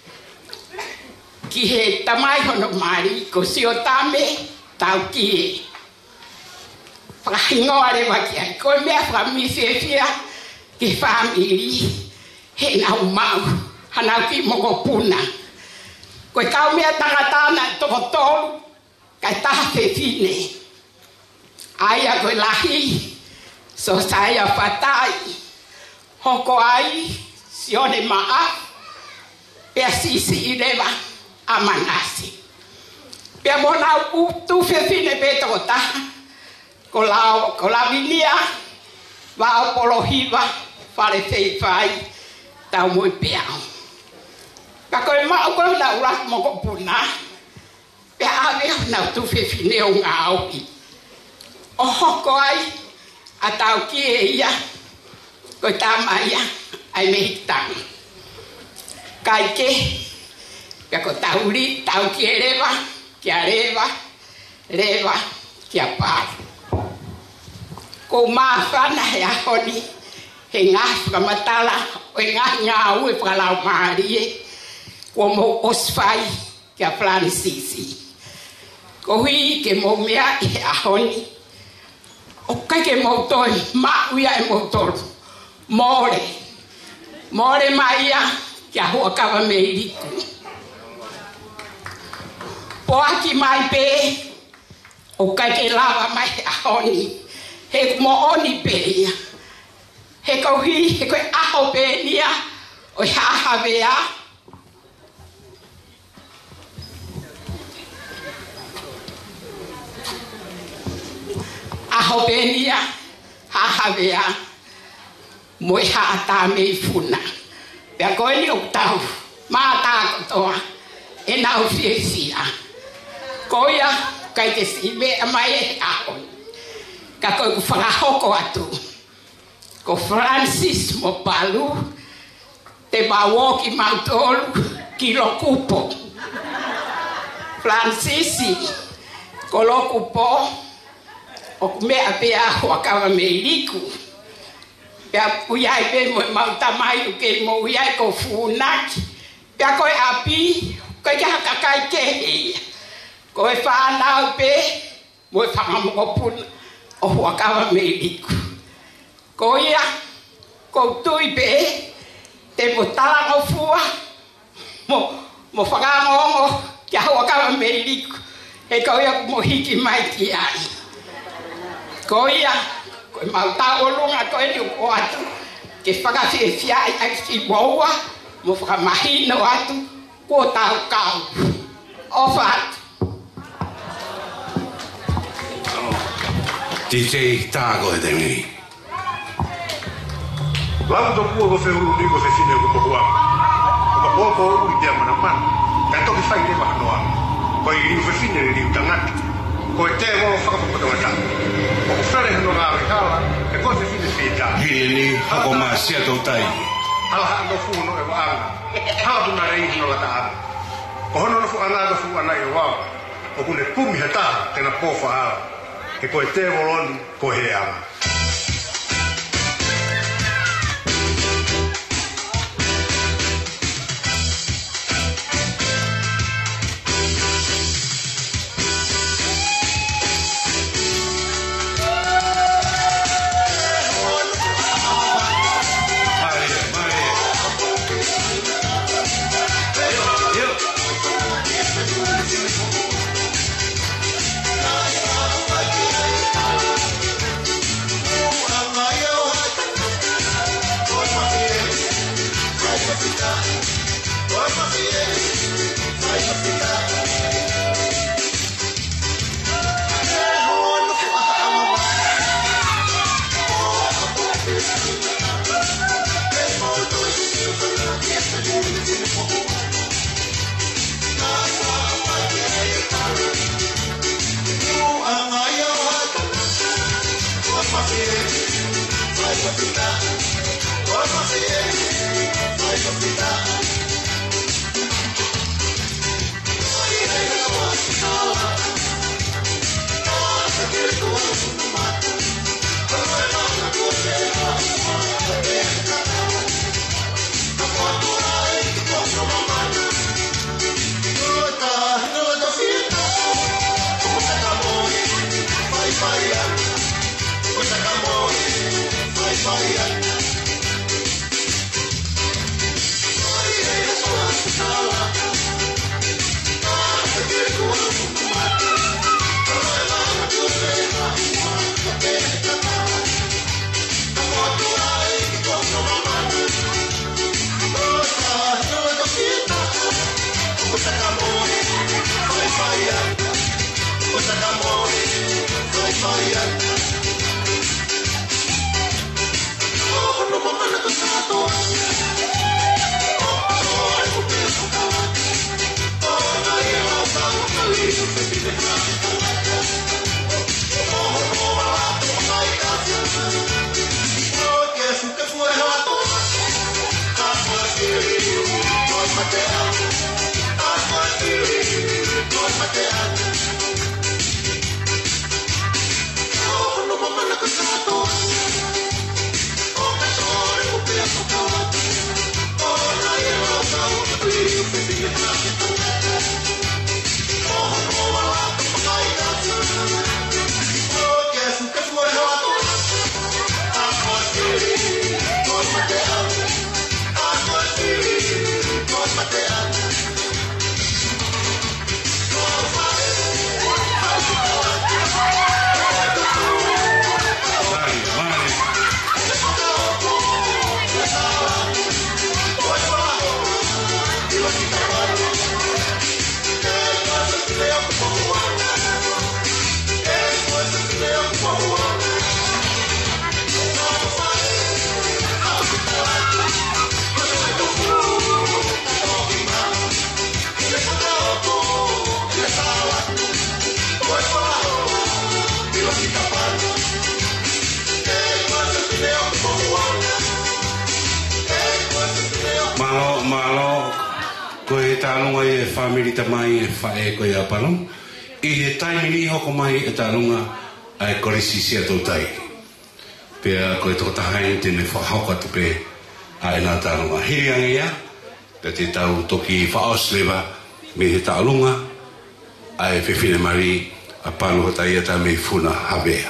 ki he tamai hono mari, ko sio tame, tau kie. Whakahingoa rewa ki ai, koe mea whakamifewhia, ki whamiri, he nau mau, hanau ki mo ko puna. Koe kau mea tangatana toko tolu, kai taha whewhine. Aia koe lahi, so saia whatai, hoko ai, sione maa, pea sisi I rewa a manasi. Pea mona tu whewhine pe toko taha, ko lawinia, wao polohiwa, whare whewhai, tau moi peao. Ka koe mau koe na urak mo ko puna, pea Havea na tu whewhine o ngā auhi. O hoko ai, a tau kie ia, koe tāmaia, ai mehitang. Kai ke, pea ko tauri, tau kie rewa, kia rewa, kia pāru. Ko māwhana he ahoni, he ngā whakamatala, o ngā ue whakalau maari e, ko mo oswhai kia Francisi. Ko hui ke mo mea I ahoni. O kai ke mo toi, mauia e mo toru. More. More maia kia hua kawa me iriku. Po aki mai pe, o kai ke lawa mai ahoni. He mo oni pe ia. he kauhi, he koe aho pēnia, o he Havea. Aho pēnia, Havea, mo he Tameifuna. Pea koe ni o tau, mā tā kotoa, e nau whiawhia. Koia, kai te si mea mai e ahon. Ka koe ku whakahoko atu. Ko Francis mo Palu, te mawoki mautolu ki lokupo. Francisi, ko lokupo, o ku mea pea huakawa me liku. Pea uyai pe mo mautamai uke mo uyai ko funaki. Pea koe api, koe ke hakakai kehi. Koe whanau pe, mo e whangamokopuna o huakawa me liku. Ko ia, ko tui pe, te mo talanga fua, mo whakangongo kia huakawa me liku. He ko ia mo hiki mai ki ai. Ko ia, ko i mautau o lunga ko e ni uko atu, ke whakawhiawhia ai si waua, mo whakamahino atu, ko tau kau. Ofa atu. DJ Tago e te mi. Lau to pua ko whewuru ni ko whewhine ko tohua. Ko ka pōpō ui te amana mana. Kai toki whai rewa hanoa. Ko i riu whewhine ni riu tangati. Ko e te wao whakapapatangata. Ko ko whare hano ngā rehala, e ko whewhine whita. Hili ni hako maa sia tau tai. Hala haa no funo e waanga. Hala puna rei hino la taara. Ko hono no fu anaga fu anai e wao. O kune pumi he taha tena pōwha hala. E ko e te woloni ko he ama. talunga e family tamai e whae koe a pano. I he taimini hoko mai e talunga ai korisi sia tautai. Pea koe tokotahai tene whahauka tupe a e nā talunga. Hiri angea, pe te tau toki whaos lewa me he talunga ai Whewhine Mari a Palu Hotaia Tameifuna Havea.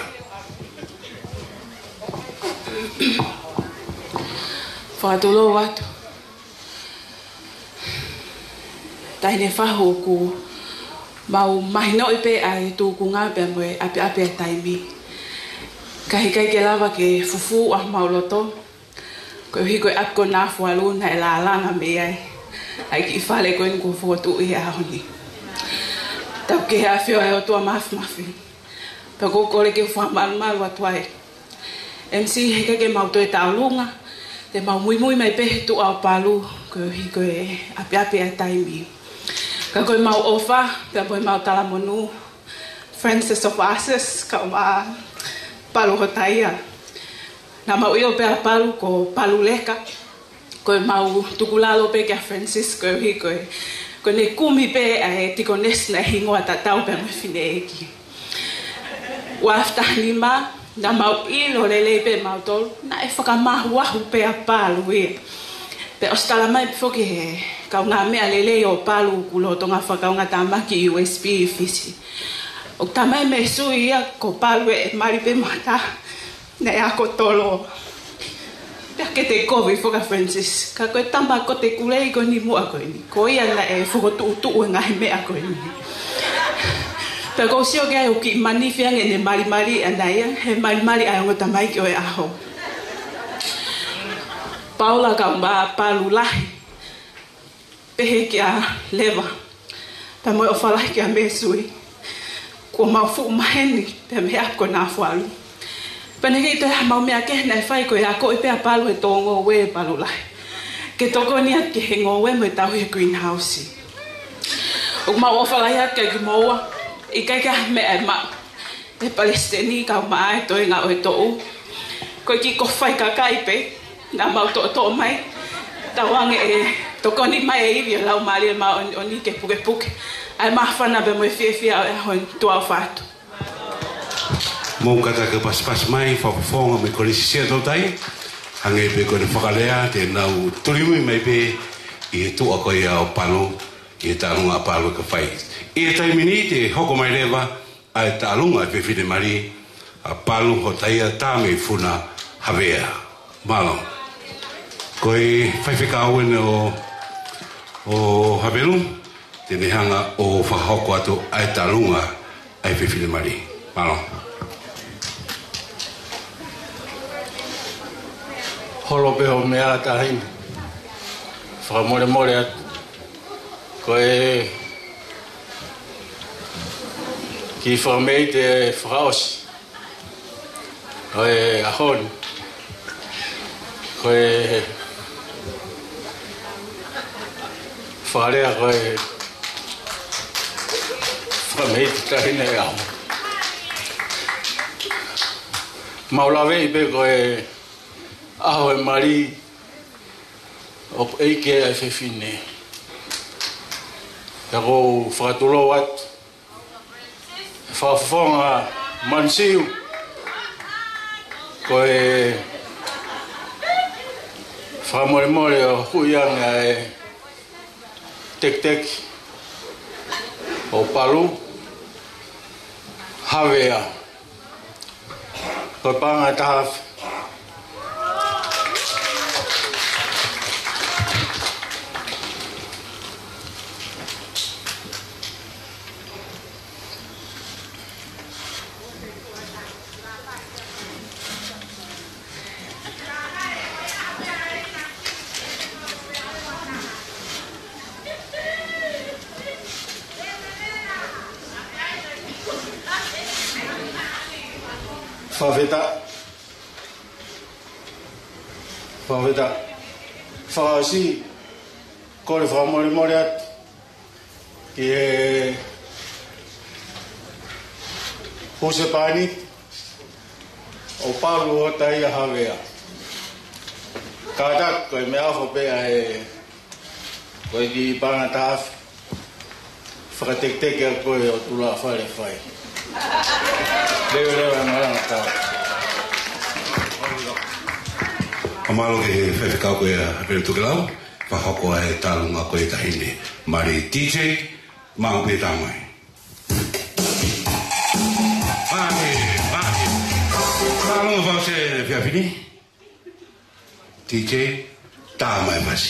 Whaatolo watu. Taine whahoku. Mau mahino ipe ai tūku ngā pia moe ape ape a taimi. Kahi kai ke lawa ke fufu a mauloto. Koe hi koe apko nā fualuna e la langa me ai. Ai ki whale koe nko fuatu i a honi. Tau ke hea whio e o tua mafi. Pea ko kore ke whamaru atuai. MC heke ke mauto e taulunga. Te mau mui mai pehe tu au palu. Koe hi koe ape ape a taimi. Ka koe mau ofa, pia koe mau talamonu, Francis of Assis, ka ma Palu Hotaia. Nā mau io pia palu ko palu leka, koe mau tukulalo pe kia Francis, koe hi koe ne kumi pe e tiko nesna hingoa tatau pia me fine eki. Waftahni ma, nā mau ilo lele pe mau tolu, nā e whakamahu ahu pia palu ia. Pe ostala mai foki he kau ngā mea lele o palu kulo tonga whakau ngā tamaki USB fisi. O tamai me sui ia ko palu e mari pe mata ne ako tolo. Pea ke te kovi whaka Francis. Ka koe tamba ko te kulei ko ni mua koe ni. Ko ia na e whako tuu e ngahi mea koe ni. Pea ko sio kia o ki manifiang e ne mari anaya. He mari ai o tamai ki o e aho. Paula ka mba palu lahi. Pehe kia lewa. Pa moe o whalahi kia me sui. Kua mau fu maheni. Pe me ako nā whalu. Pa neke ito mau mea kehna e whai koe ako i pea palu e tō ngō we palu lahi. Ke toko ni at ki he ngō we mo e tau he greenhouse. O mau o whalahi at kai ki moua. I kai kia mea e mau. E Palestini ka maa e toi ngā o e tōu. Koe ki ko whai ka kaipe. Nā mau tō mai, tawange e tokoni mai e iwi o lau maari ma o ni ke puke. Ai mahwhana be moe whiawhia o e hoi tuau whātu. Mou kata ke pas mai, whawhawhonga me korisi sia tautai. Hange pe koe ne whakalea, te nau turimui mai pe i he tua koe au pano, i he tālunga a pālu ka whai. I he taimini te hoko mai rewa, a he tālunga e Whewhine Mari, a Palu Hotaia Tameifuna Havea. Malo. Koe whaiwhika auene o Havelu, tene hanga o whahoko atu ai talunga ai Whewhine Mari. Malo. Holo peho mea tahini. Whakamore atu. Koe ki whamei te whakaosi. Koe ahoni. Koe wharea koe whamei te tahine e aho. Maulawe i pe koe aho e mari o eike e Whewhine. Ia kou whakatulo atu. Whawhonga mansiu. Koe whamore o huianga e tek o Palu Havea. Koe panga tahafi. Whaweta. Whawasi. Kore whamore atu. Ki e Husepani o Palu Hotaia Havea. Kātak koe me awho pea e Koe ki panga taaf. Whakatek-tek al koe o tula whare whai. Lewa maranga taaf. Amalo ke whewhikau koe a Havea tukelau. Whahoko e tālunga koe tahine. Mari DJ, mau pe tāmai. Mari. Tālunga whau se whiawhini. DJ, tāmai masi.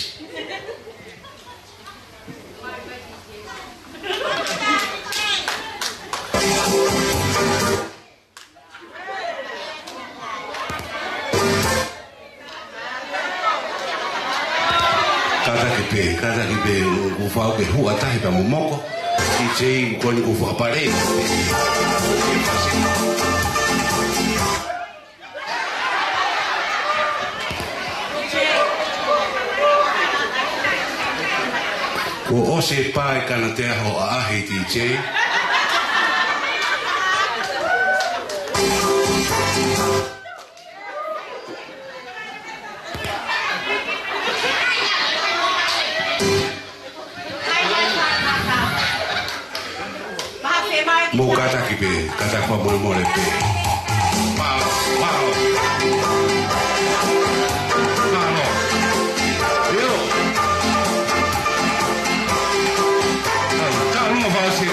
Kada ki pe u whau ke hua tahi pa momoko i te i koni u whapare ko ose pae kana te aho a ahi ti te mo kata ki pe kata kwa mole pe malo yo ta no va a ser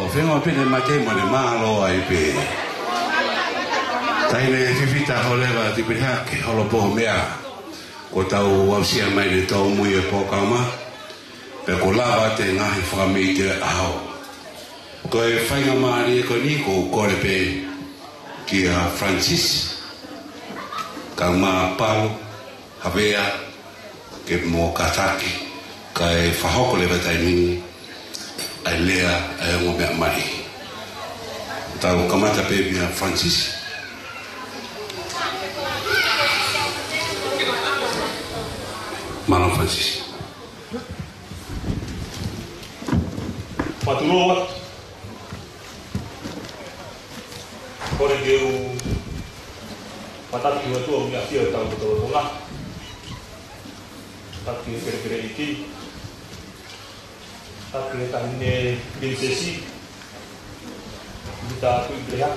o whenga pene mate mo le malo ai pe. Taine fifita holewa ti piha ke holo po mea. Ko tau wausia mai le tau mui e pokama. Pe ko lava te ngahi whakamei te aho. Ko e whainga maari e ko ni ko kore pe ki a Francis. Ka ma Palu Havea ke mo kataki. Ka e whahoko le watai nini. Ai lea e ngo mea mai. Tau kamata pe bia Francis. Malo Francis. Matuloa. Kore geu pataki wa tua mea fia tau tau Tonga. Pataki kere iki. Pataki tahine prinsesi. Kita aku ibreha.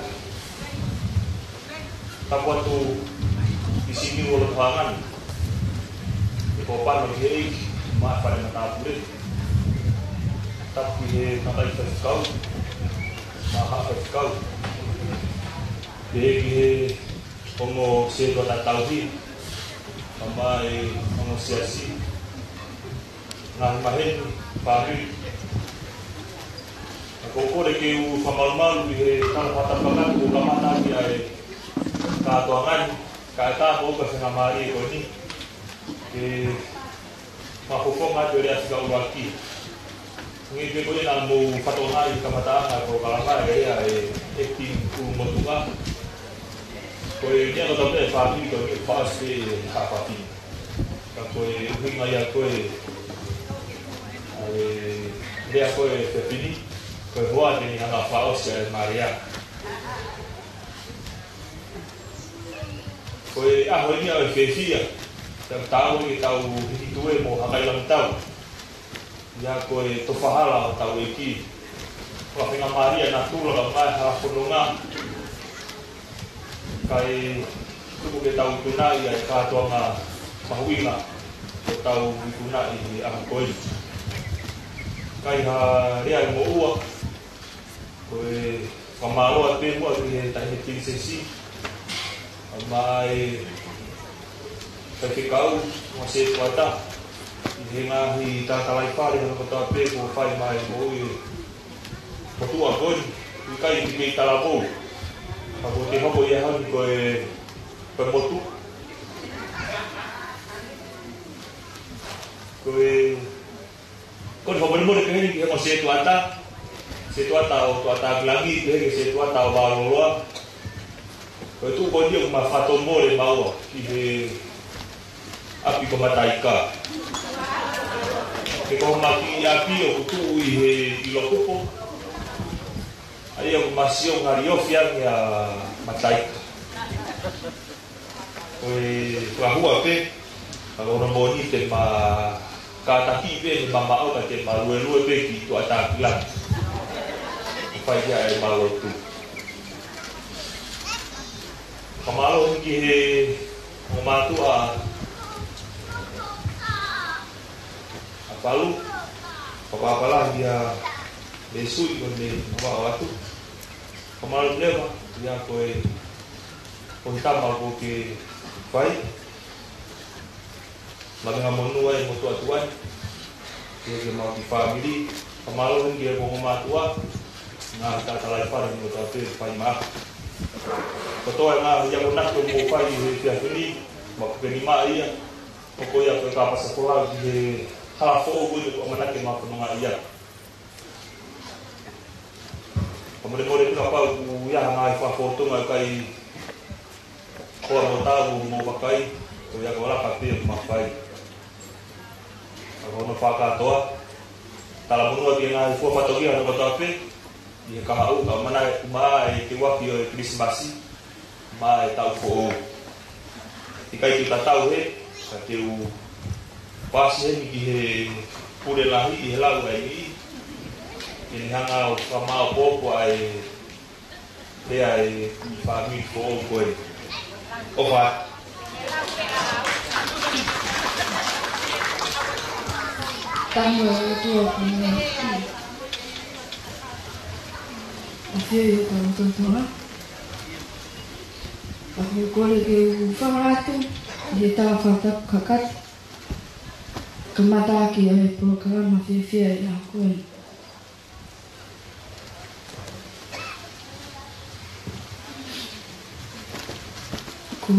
Tapu atu di sini wala pangan. Kopan lagi mak pada mata pulih tapi mata itu kau mahal kau dia como se do tahu di sampai manusiasi nah mahen pagi aku kau lagi famal di kalau mata banget bukan mata dia katuangan kata aku bersama mari kau ini ke mahukong nga dari asga uraki ngi ko ina mo patona yung kamataang ko kalanga ay acting ku motunga ko niya ko tayo family ko fast hapati ko hinga ya ko ay dia ko pepini ko hoa ni nga faos ya Maria ko ho ni ay fefia tahu ni tahu itu mo hakai lang tahu ya ko to pahala tahu iki ko pinga Maria na tulo lang mai ha pununga kai tu ke tahu tunai ya ka to nga mahuina tahu tunai ni ang ko kai ha ria mo uwa ko pamalo at mo ni tahi tinsesi mai tapi kau masih kuata hingga hi tatalai pari ng katape ko fai mai mo potu agon kai di talabo ako te hobo ya han ko pemotu ko hobo mo ke ni mo se tuata o tuata lagi ke se tuata o baloloa ko tu ko dia ma fato mo le mau ki api ko mataika ke ko maki api o tu i lokupo ai o masio ngario fiang ya mataika ko hua pe ko no moni te ma ka ta ki pe ma ma o te ma lue pe ki tu ata kila pai ya e ma lo tu kamalo ki he o ma tu a Palu, apa-apalah dia besuk bende bawa waktu. Kemarin dia bah, dia koi kontam aku ke baik. Lagi ngamun nuai mutu atuan, dia mau di family. Kemarin dia mau matua, nah tak salah par mutu atu pai maaf. Ketua yang nak tunggu pai dia beli, mau ke lima iya. Pokoknya ke kapas sekolah di halafo ugu ko manake mapununga iya komore ka pa ya nga fa foto nga kai ko mo tabu mo bakai to ya ko la ka pe mafai ako no fa ka to tala mo dia nga fo foto dia no to pe ye ka au ka mana mai ki wa ki Christmas mai tau fo ikai kita tahu ka te pasi ni ki he pure lahi i lau ai ini hanga o kama o popo ai le ai family ko ko o fa Tamu tu Havea tau aku kole ke whakatu i tawa whatapu kakati ka mataki e programa whiwhia i a koe. Ko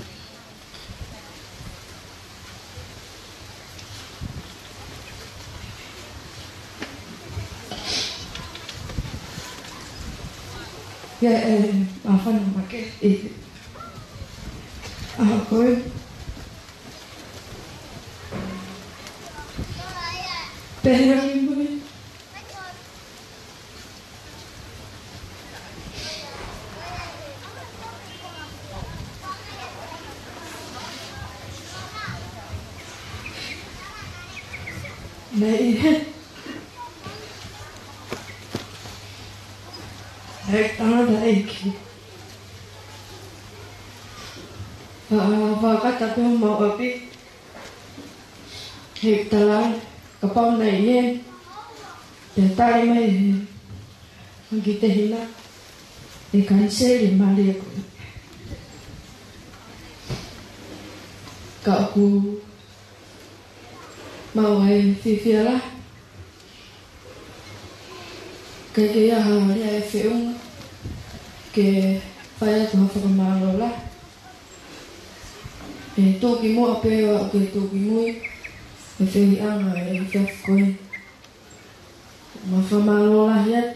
mawhana make a koe. Pehera ki mui. Nei. Hek ana iki. Kata ko mau api hek talang kapau na iye te tari mai ang kita hina e kanseri mali ko ka aku mau ai fifiala ke ya ha ya feung ke faya to fa malola e toki mo ape wa ke toki mo e fei anga e fef koe ma fa malola hiat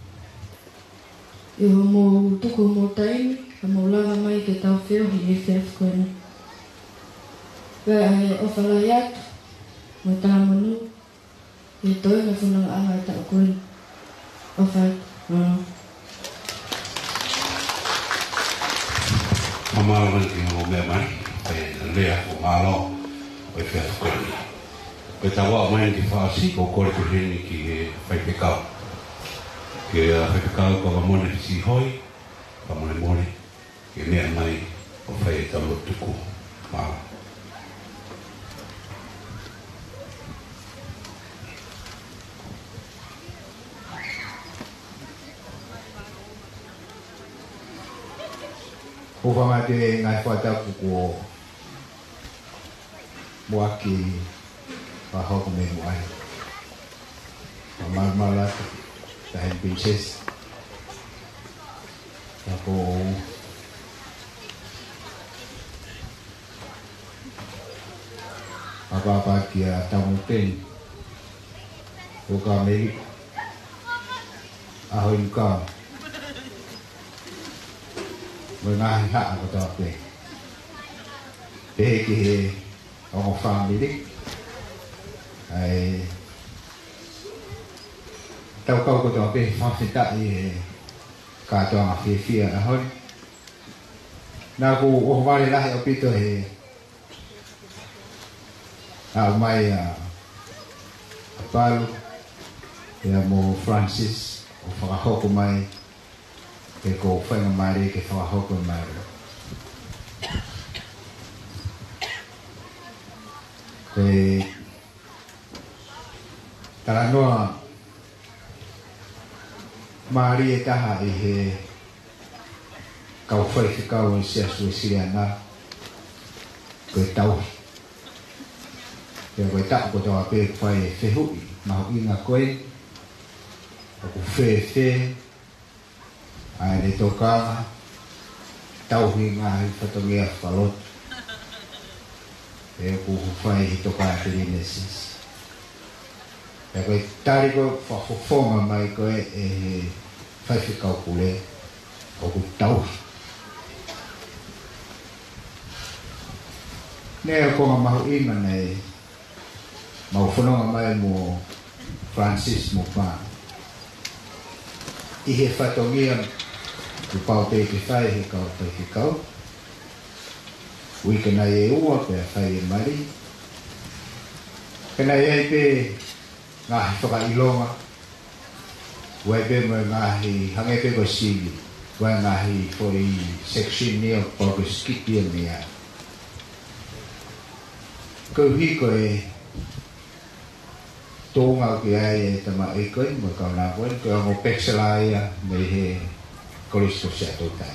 e mo tuku mo taimi mo lava mai ke tau feo hi e fef koe e o fala hiat mo tamanu e toi na funa anga e tau koe o fai Amalan ki o me mai lea o malo o fe ko ni pe tawa mai ki fa si ko ko ko ni ki fai pe ka ke fai pe ka ko mo ni si hoi pa mo ni ke me mai o fai ta lo tu ko ma o whamate ngai whatapu ko moaki pa hoko me muai pa marmala ta hen princess ta ko apa kia tamuten o ka meri ahoin ka mengahi hak aku tahu apa. Deki orang family, ay tahu kau aku tahu apa. Family tak ni kata orang fifia ahon. Naku orang lah yang itu mai Palu ya mo Francis o whakahoko mai ke ko whainga maere ke whakahoko maere. Ke taranoa maari e taha i he kau whai ke kau i sia sui siriana koe tauhi. Ke koe tak ko tawa pe whai e whehui mahu inga koe aku whe ai le toka tauhi ngā hi whatongia whalot e ku whai hi toka te rinesis e koe tari koe whafofonga mai koe e whai whikau kule o ku tauhi nea ko ngā mahu ima nei mau whanonga mai mo Francis mo pā i he whatongia ku pau te ke whai he kau tai ke kau ui kena e ua pe a whai e mari kena e pe ngahi whakailonga ui pe mo ngahi hange pe ko sili ui ngahi for i section ni o pau skiti e mea kau hiko e Tonga ki ai tama e koe mo ka na koe ko mo pexelaia me he kolisto se to tai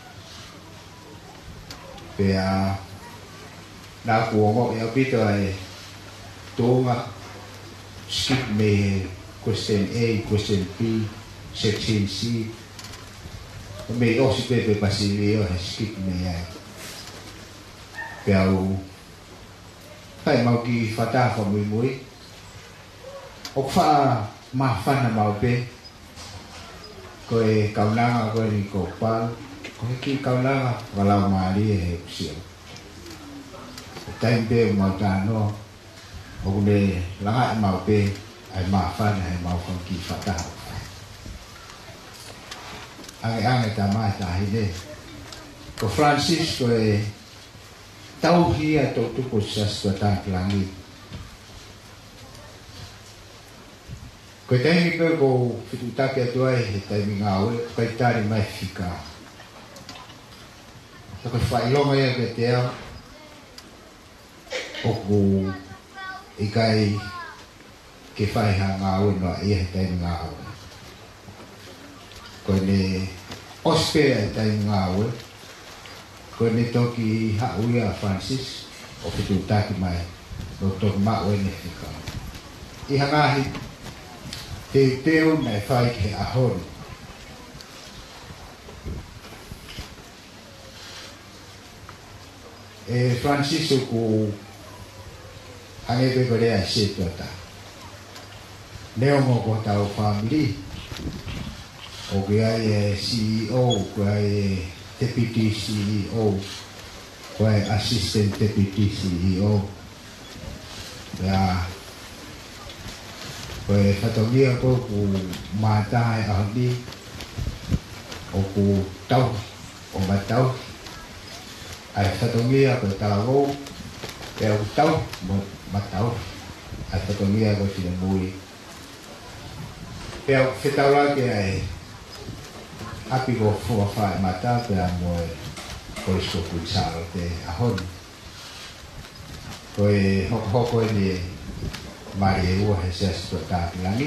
pe a na ku mo e pito ai Tonga skip me question A question B section C me o si pepe pasilio skip me ai pe au pai mau ki fata fa mui o fa ma fa na mau pe ko e kaunanga ko ni ko pa ko ki kaunanga wala mari e sio tai be ma ta no o le la mau pe ai ma fa na ai mau fa ki fa ta ai ta ma ta hile ko Francis ko e tau hia to tu ko sas to ta langi ko tai ni pe ko fitu ta ke to ai tai mi ngau ko tai mai fika ko fa ilo mai ke te o ko ikai ke fai ha ngau no ai tai ngau ko ne ospe tai ngau ko ne toki ha uia Francis o fitu ta ki mai Dr. Ma o ne fika I hangahi te teo mai fai ke ahon. E Francis ku hanebe korea se tota. Leo mo ko tau family. O ke ai CEO, ko ai deputy CEO, ko ai assistant deputy CEO. Ya Koe whatongia ko ku mātai ahoni o ku tau o matau ai whatongia ko tāgo e o tau matau ai whatongia ko tina mui e o whetaura ke ai hapi ko fua whae matau pe a moe ko isko kuisaro te ahoni koe hoko ni Mari e ua he sesto tāti langi.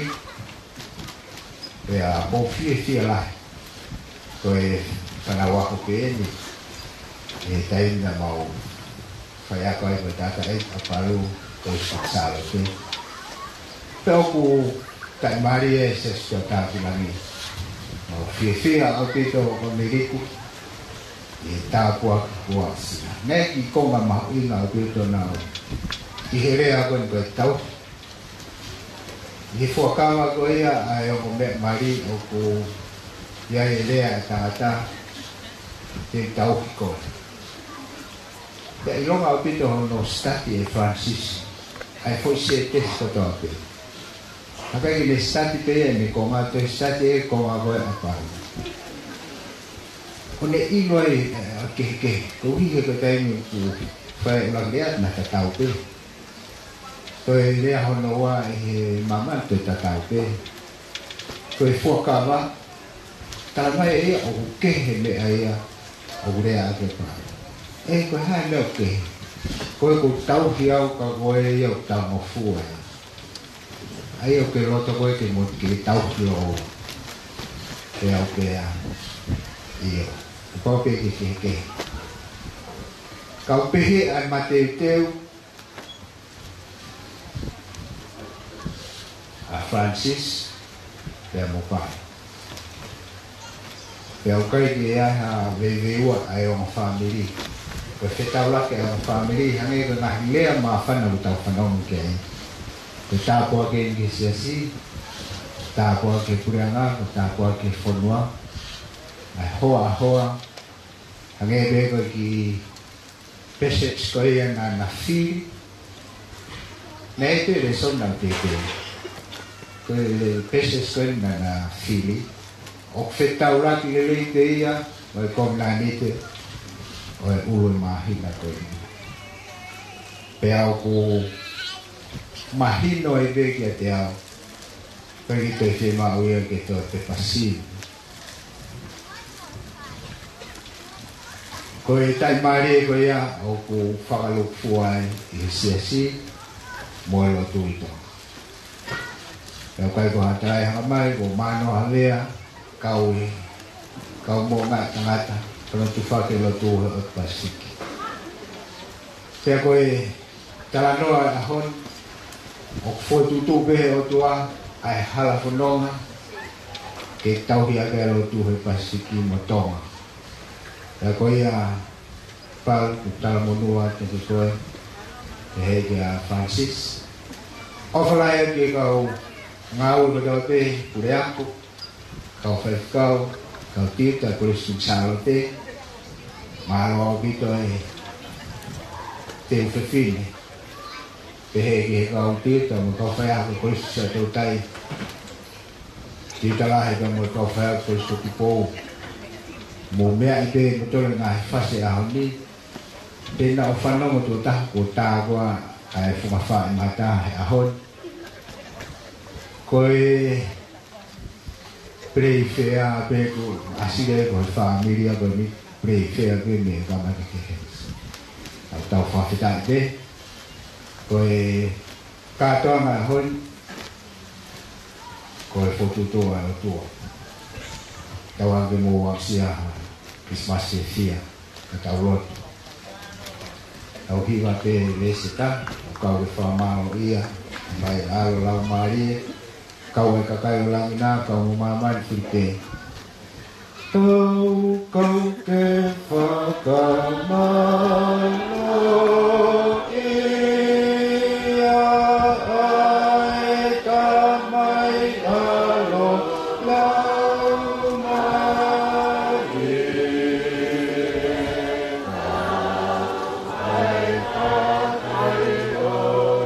E a mo fie lai. Koe whanawako ke eni. E taina mau whaiako ai koe tata e a Palu koe saksalo te. Peo ku tai mari e sesto tāti langi. Mau fie au pito o meriku. E tāpua kua sina. Neki konga mahu inga au pito nao. I herea koe koe tau. I fuakawa ko ia ai o me mari o ko ia e lea tangata te tau ko. Te ilonga o pito no stati e Francis ai foi se te sotope. Haka i le stati pe e me konga to stati e konga koe a pari. O ne ino e ke ko hihe ko taimi ku whae ulang lea na ta tau pe. Koe lea hono wa e mama te tatau pe. Koe fuakawa. Tala mai e o kehe mea ea o rea ake pa. E koe hae leo kehe. Koe ko tau hiau ka koe e o tau mo fua. Ai o ke roto koe ke mo ke tau hiau. Ke au ke a. Iyo. Kope ke kehe. Kau pehe ai mateu teu. A Francis pe mo pai. Pe o kai ki ai ha veiua ai o family. Ko feta ula ke o family hange ko na lea ma fana u tau fanon ke. Ko ta po ke ngi si ta po ke puranga, ko ta po ke fonua. Ai hoa hange be ko ki pese skoia na fi. Nei te le son na te. Le peces sono na fili o fetaura ki le leite ia o e komlanite o e ulu mahina ko pe au ku mahino e be ki te au pe ki te fe ma uia ke to te pasi ko e tai mare ko ia o ku whakalupu ai i siasi mo e lo tuito Kau kai ko hatai hamai ko mano Havea kau mo nga tangata kalau tu fake lo tu pasiki. Pea koe talanoa ahon o fotutu be o tua ai hala fononga ke tau hi aga lo tu he pasiki mo Tonga. Pea koe a pal utala monua te koe he ke a Francis. Ofalai ke kau ngau ke kau te kureako kau fai kau tita kuris salo te malo bito te fefine pehe ke kau tita mo kau fai ako kuris sa tautai tita lahe ka mo kau fai ako kuris sa tipo mo mea ipe mo tole nga fase ahon ni te na ofano mo tuta ko tagwa ay fumafa mata ahon koe preifea peko asile ko familia ko mi preifea ko me ka ma ke tau fa fita de koe ka to ma hon koe foto to a to tawa ke mo wa sia Christmas sia ka tau tau hiwa pe lesita ka ke fa ma ia mai alo la mari kau e kakai o langina, kau mo mamai white. Kau ke whakamano ia ai tamai alo lau mai ai kakai o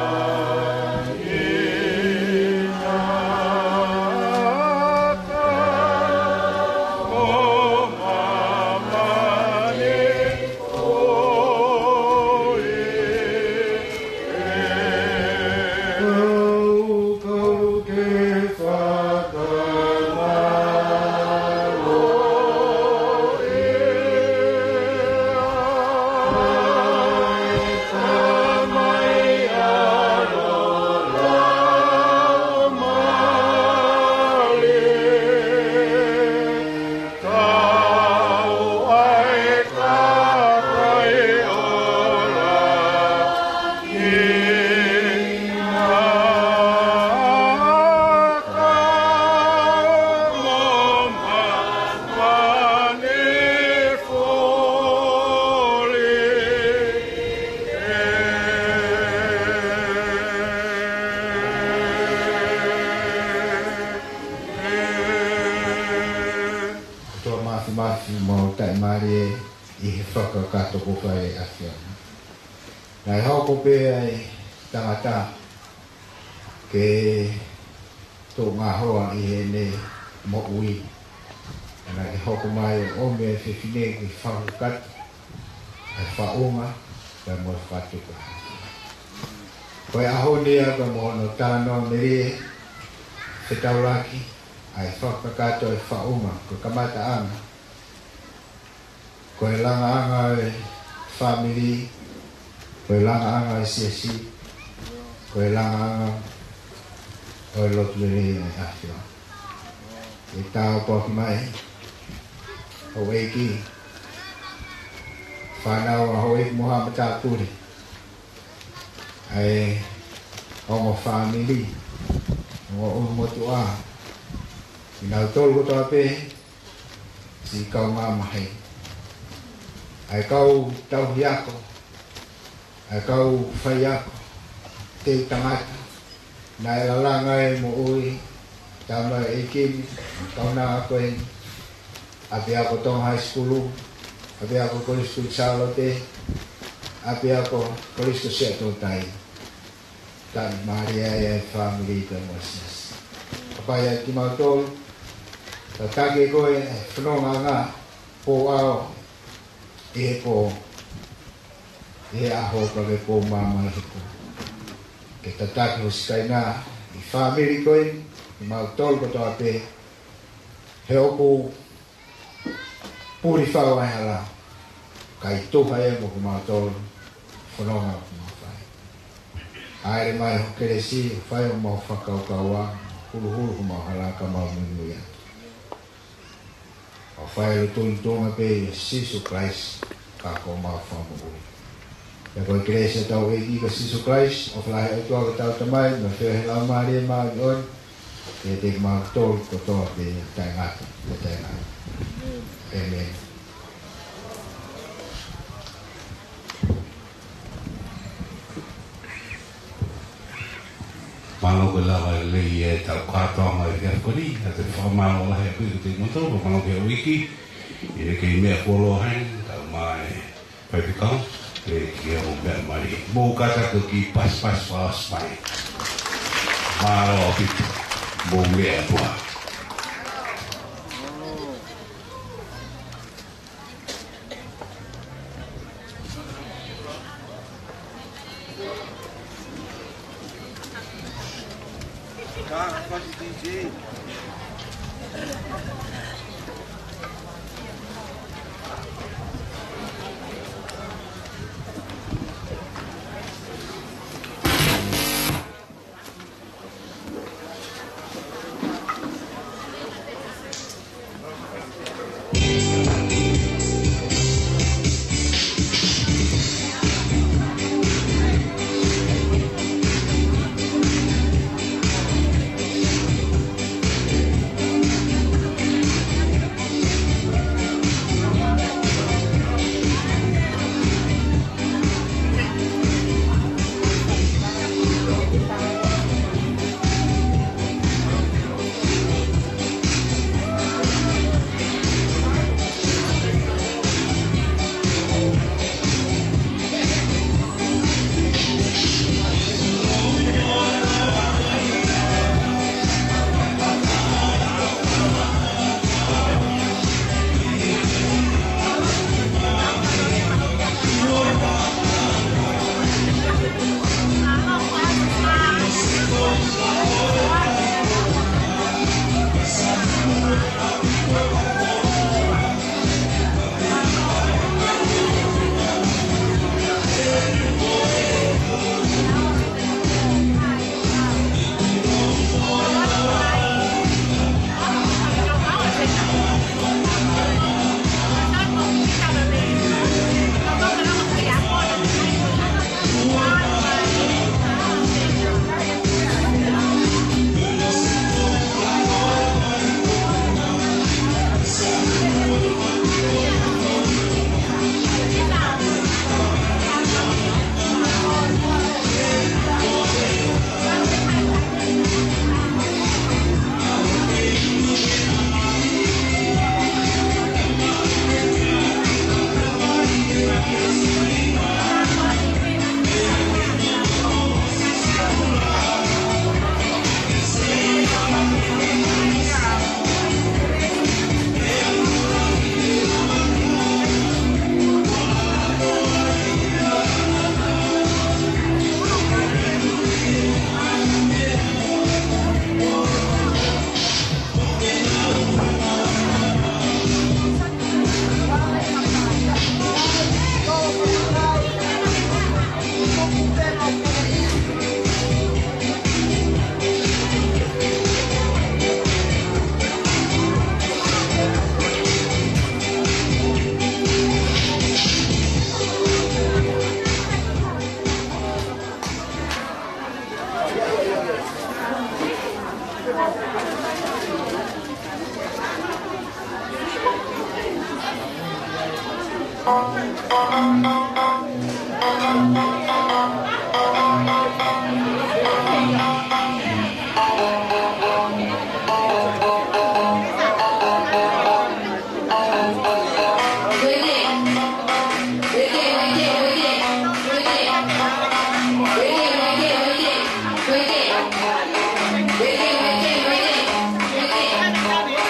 whakakato ko whae afia. Nai hau ko pe ai tangata ke tō ngā hoa i he ne mo ui. Nai hau ko mai o mea whiwhine ki whakakat ai whaonga kai mo whatuka. Koe aho nea ka mohono tāno mere se tauraki ai whakakato ai whaonga ko kamata ana. Koe langa anga e family, koe langa anga e siasi, koe langa anga o e lotu e rei e awhia. E tāo pōki mai, o eiki, whanau a ho eiki moha mata puri. Ai ongo family, ongo umotu a, inau tolu kotoa pe, si kau ngā mahi. Ai kau tau hiako, ai kau whai ako, te tangata, nai lalanga e mo ui, tama e kimi, kau nā ako e, api ako tong high school, api ako kolisku Charlotte, api ako kolisku seto tai, tan Maria e family ka mosas. Kapaya ki mautol, tatake koe, whanonga ngā, po ao, e po e aho ka le po mama hiko ke tataki o skaina i family koe i mautol ko toa pe he opu puri whau ai hala kai tuha e mo ko mautol whanonga ko mawhai Aere mai ho keresi whai o mau whakaukaua hulu hulu mau halaka mau minuia. O whai o tonga pe Jesus Christ kako mau whamui. E koe keresi tau e ika Jesus Christ o whalahe o tua tau tamai na whio he lau maria maa i oi e te mau tolu ko toa te taingata te taingata. Amen. Malo ke lawa le e tau kātonga e kia kori, a te whamalo lahe kui te moto, malo ke wiki, i re kei mea kolo hain, tau mai paipikau, e kia o mea mari. Mō kata ko ki pas whaospai. Malo o pitu, mō mea pua.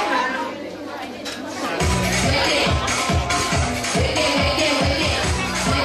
Wait,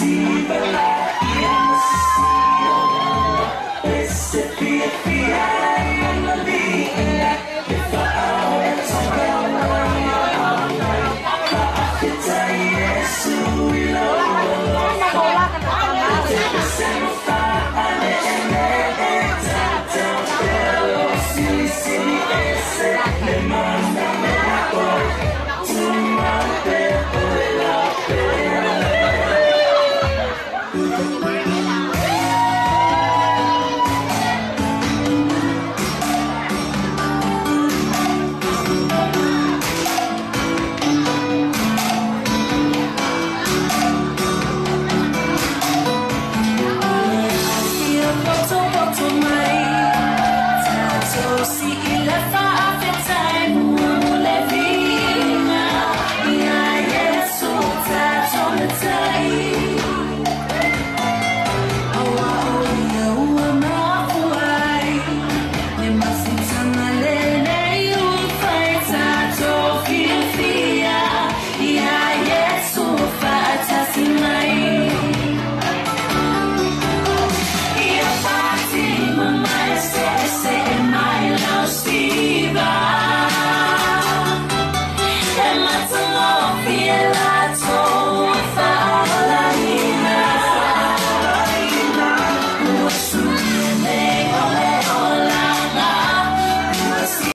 Thank you.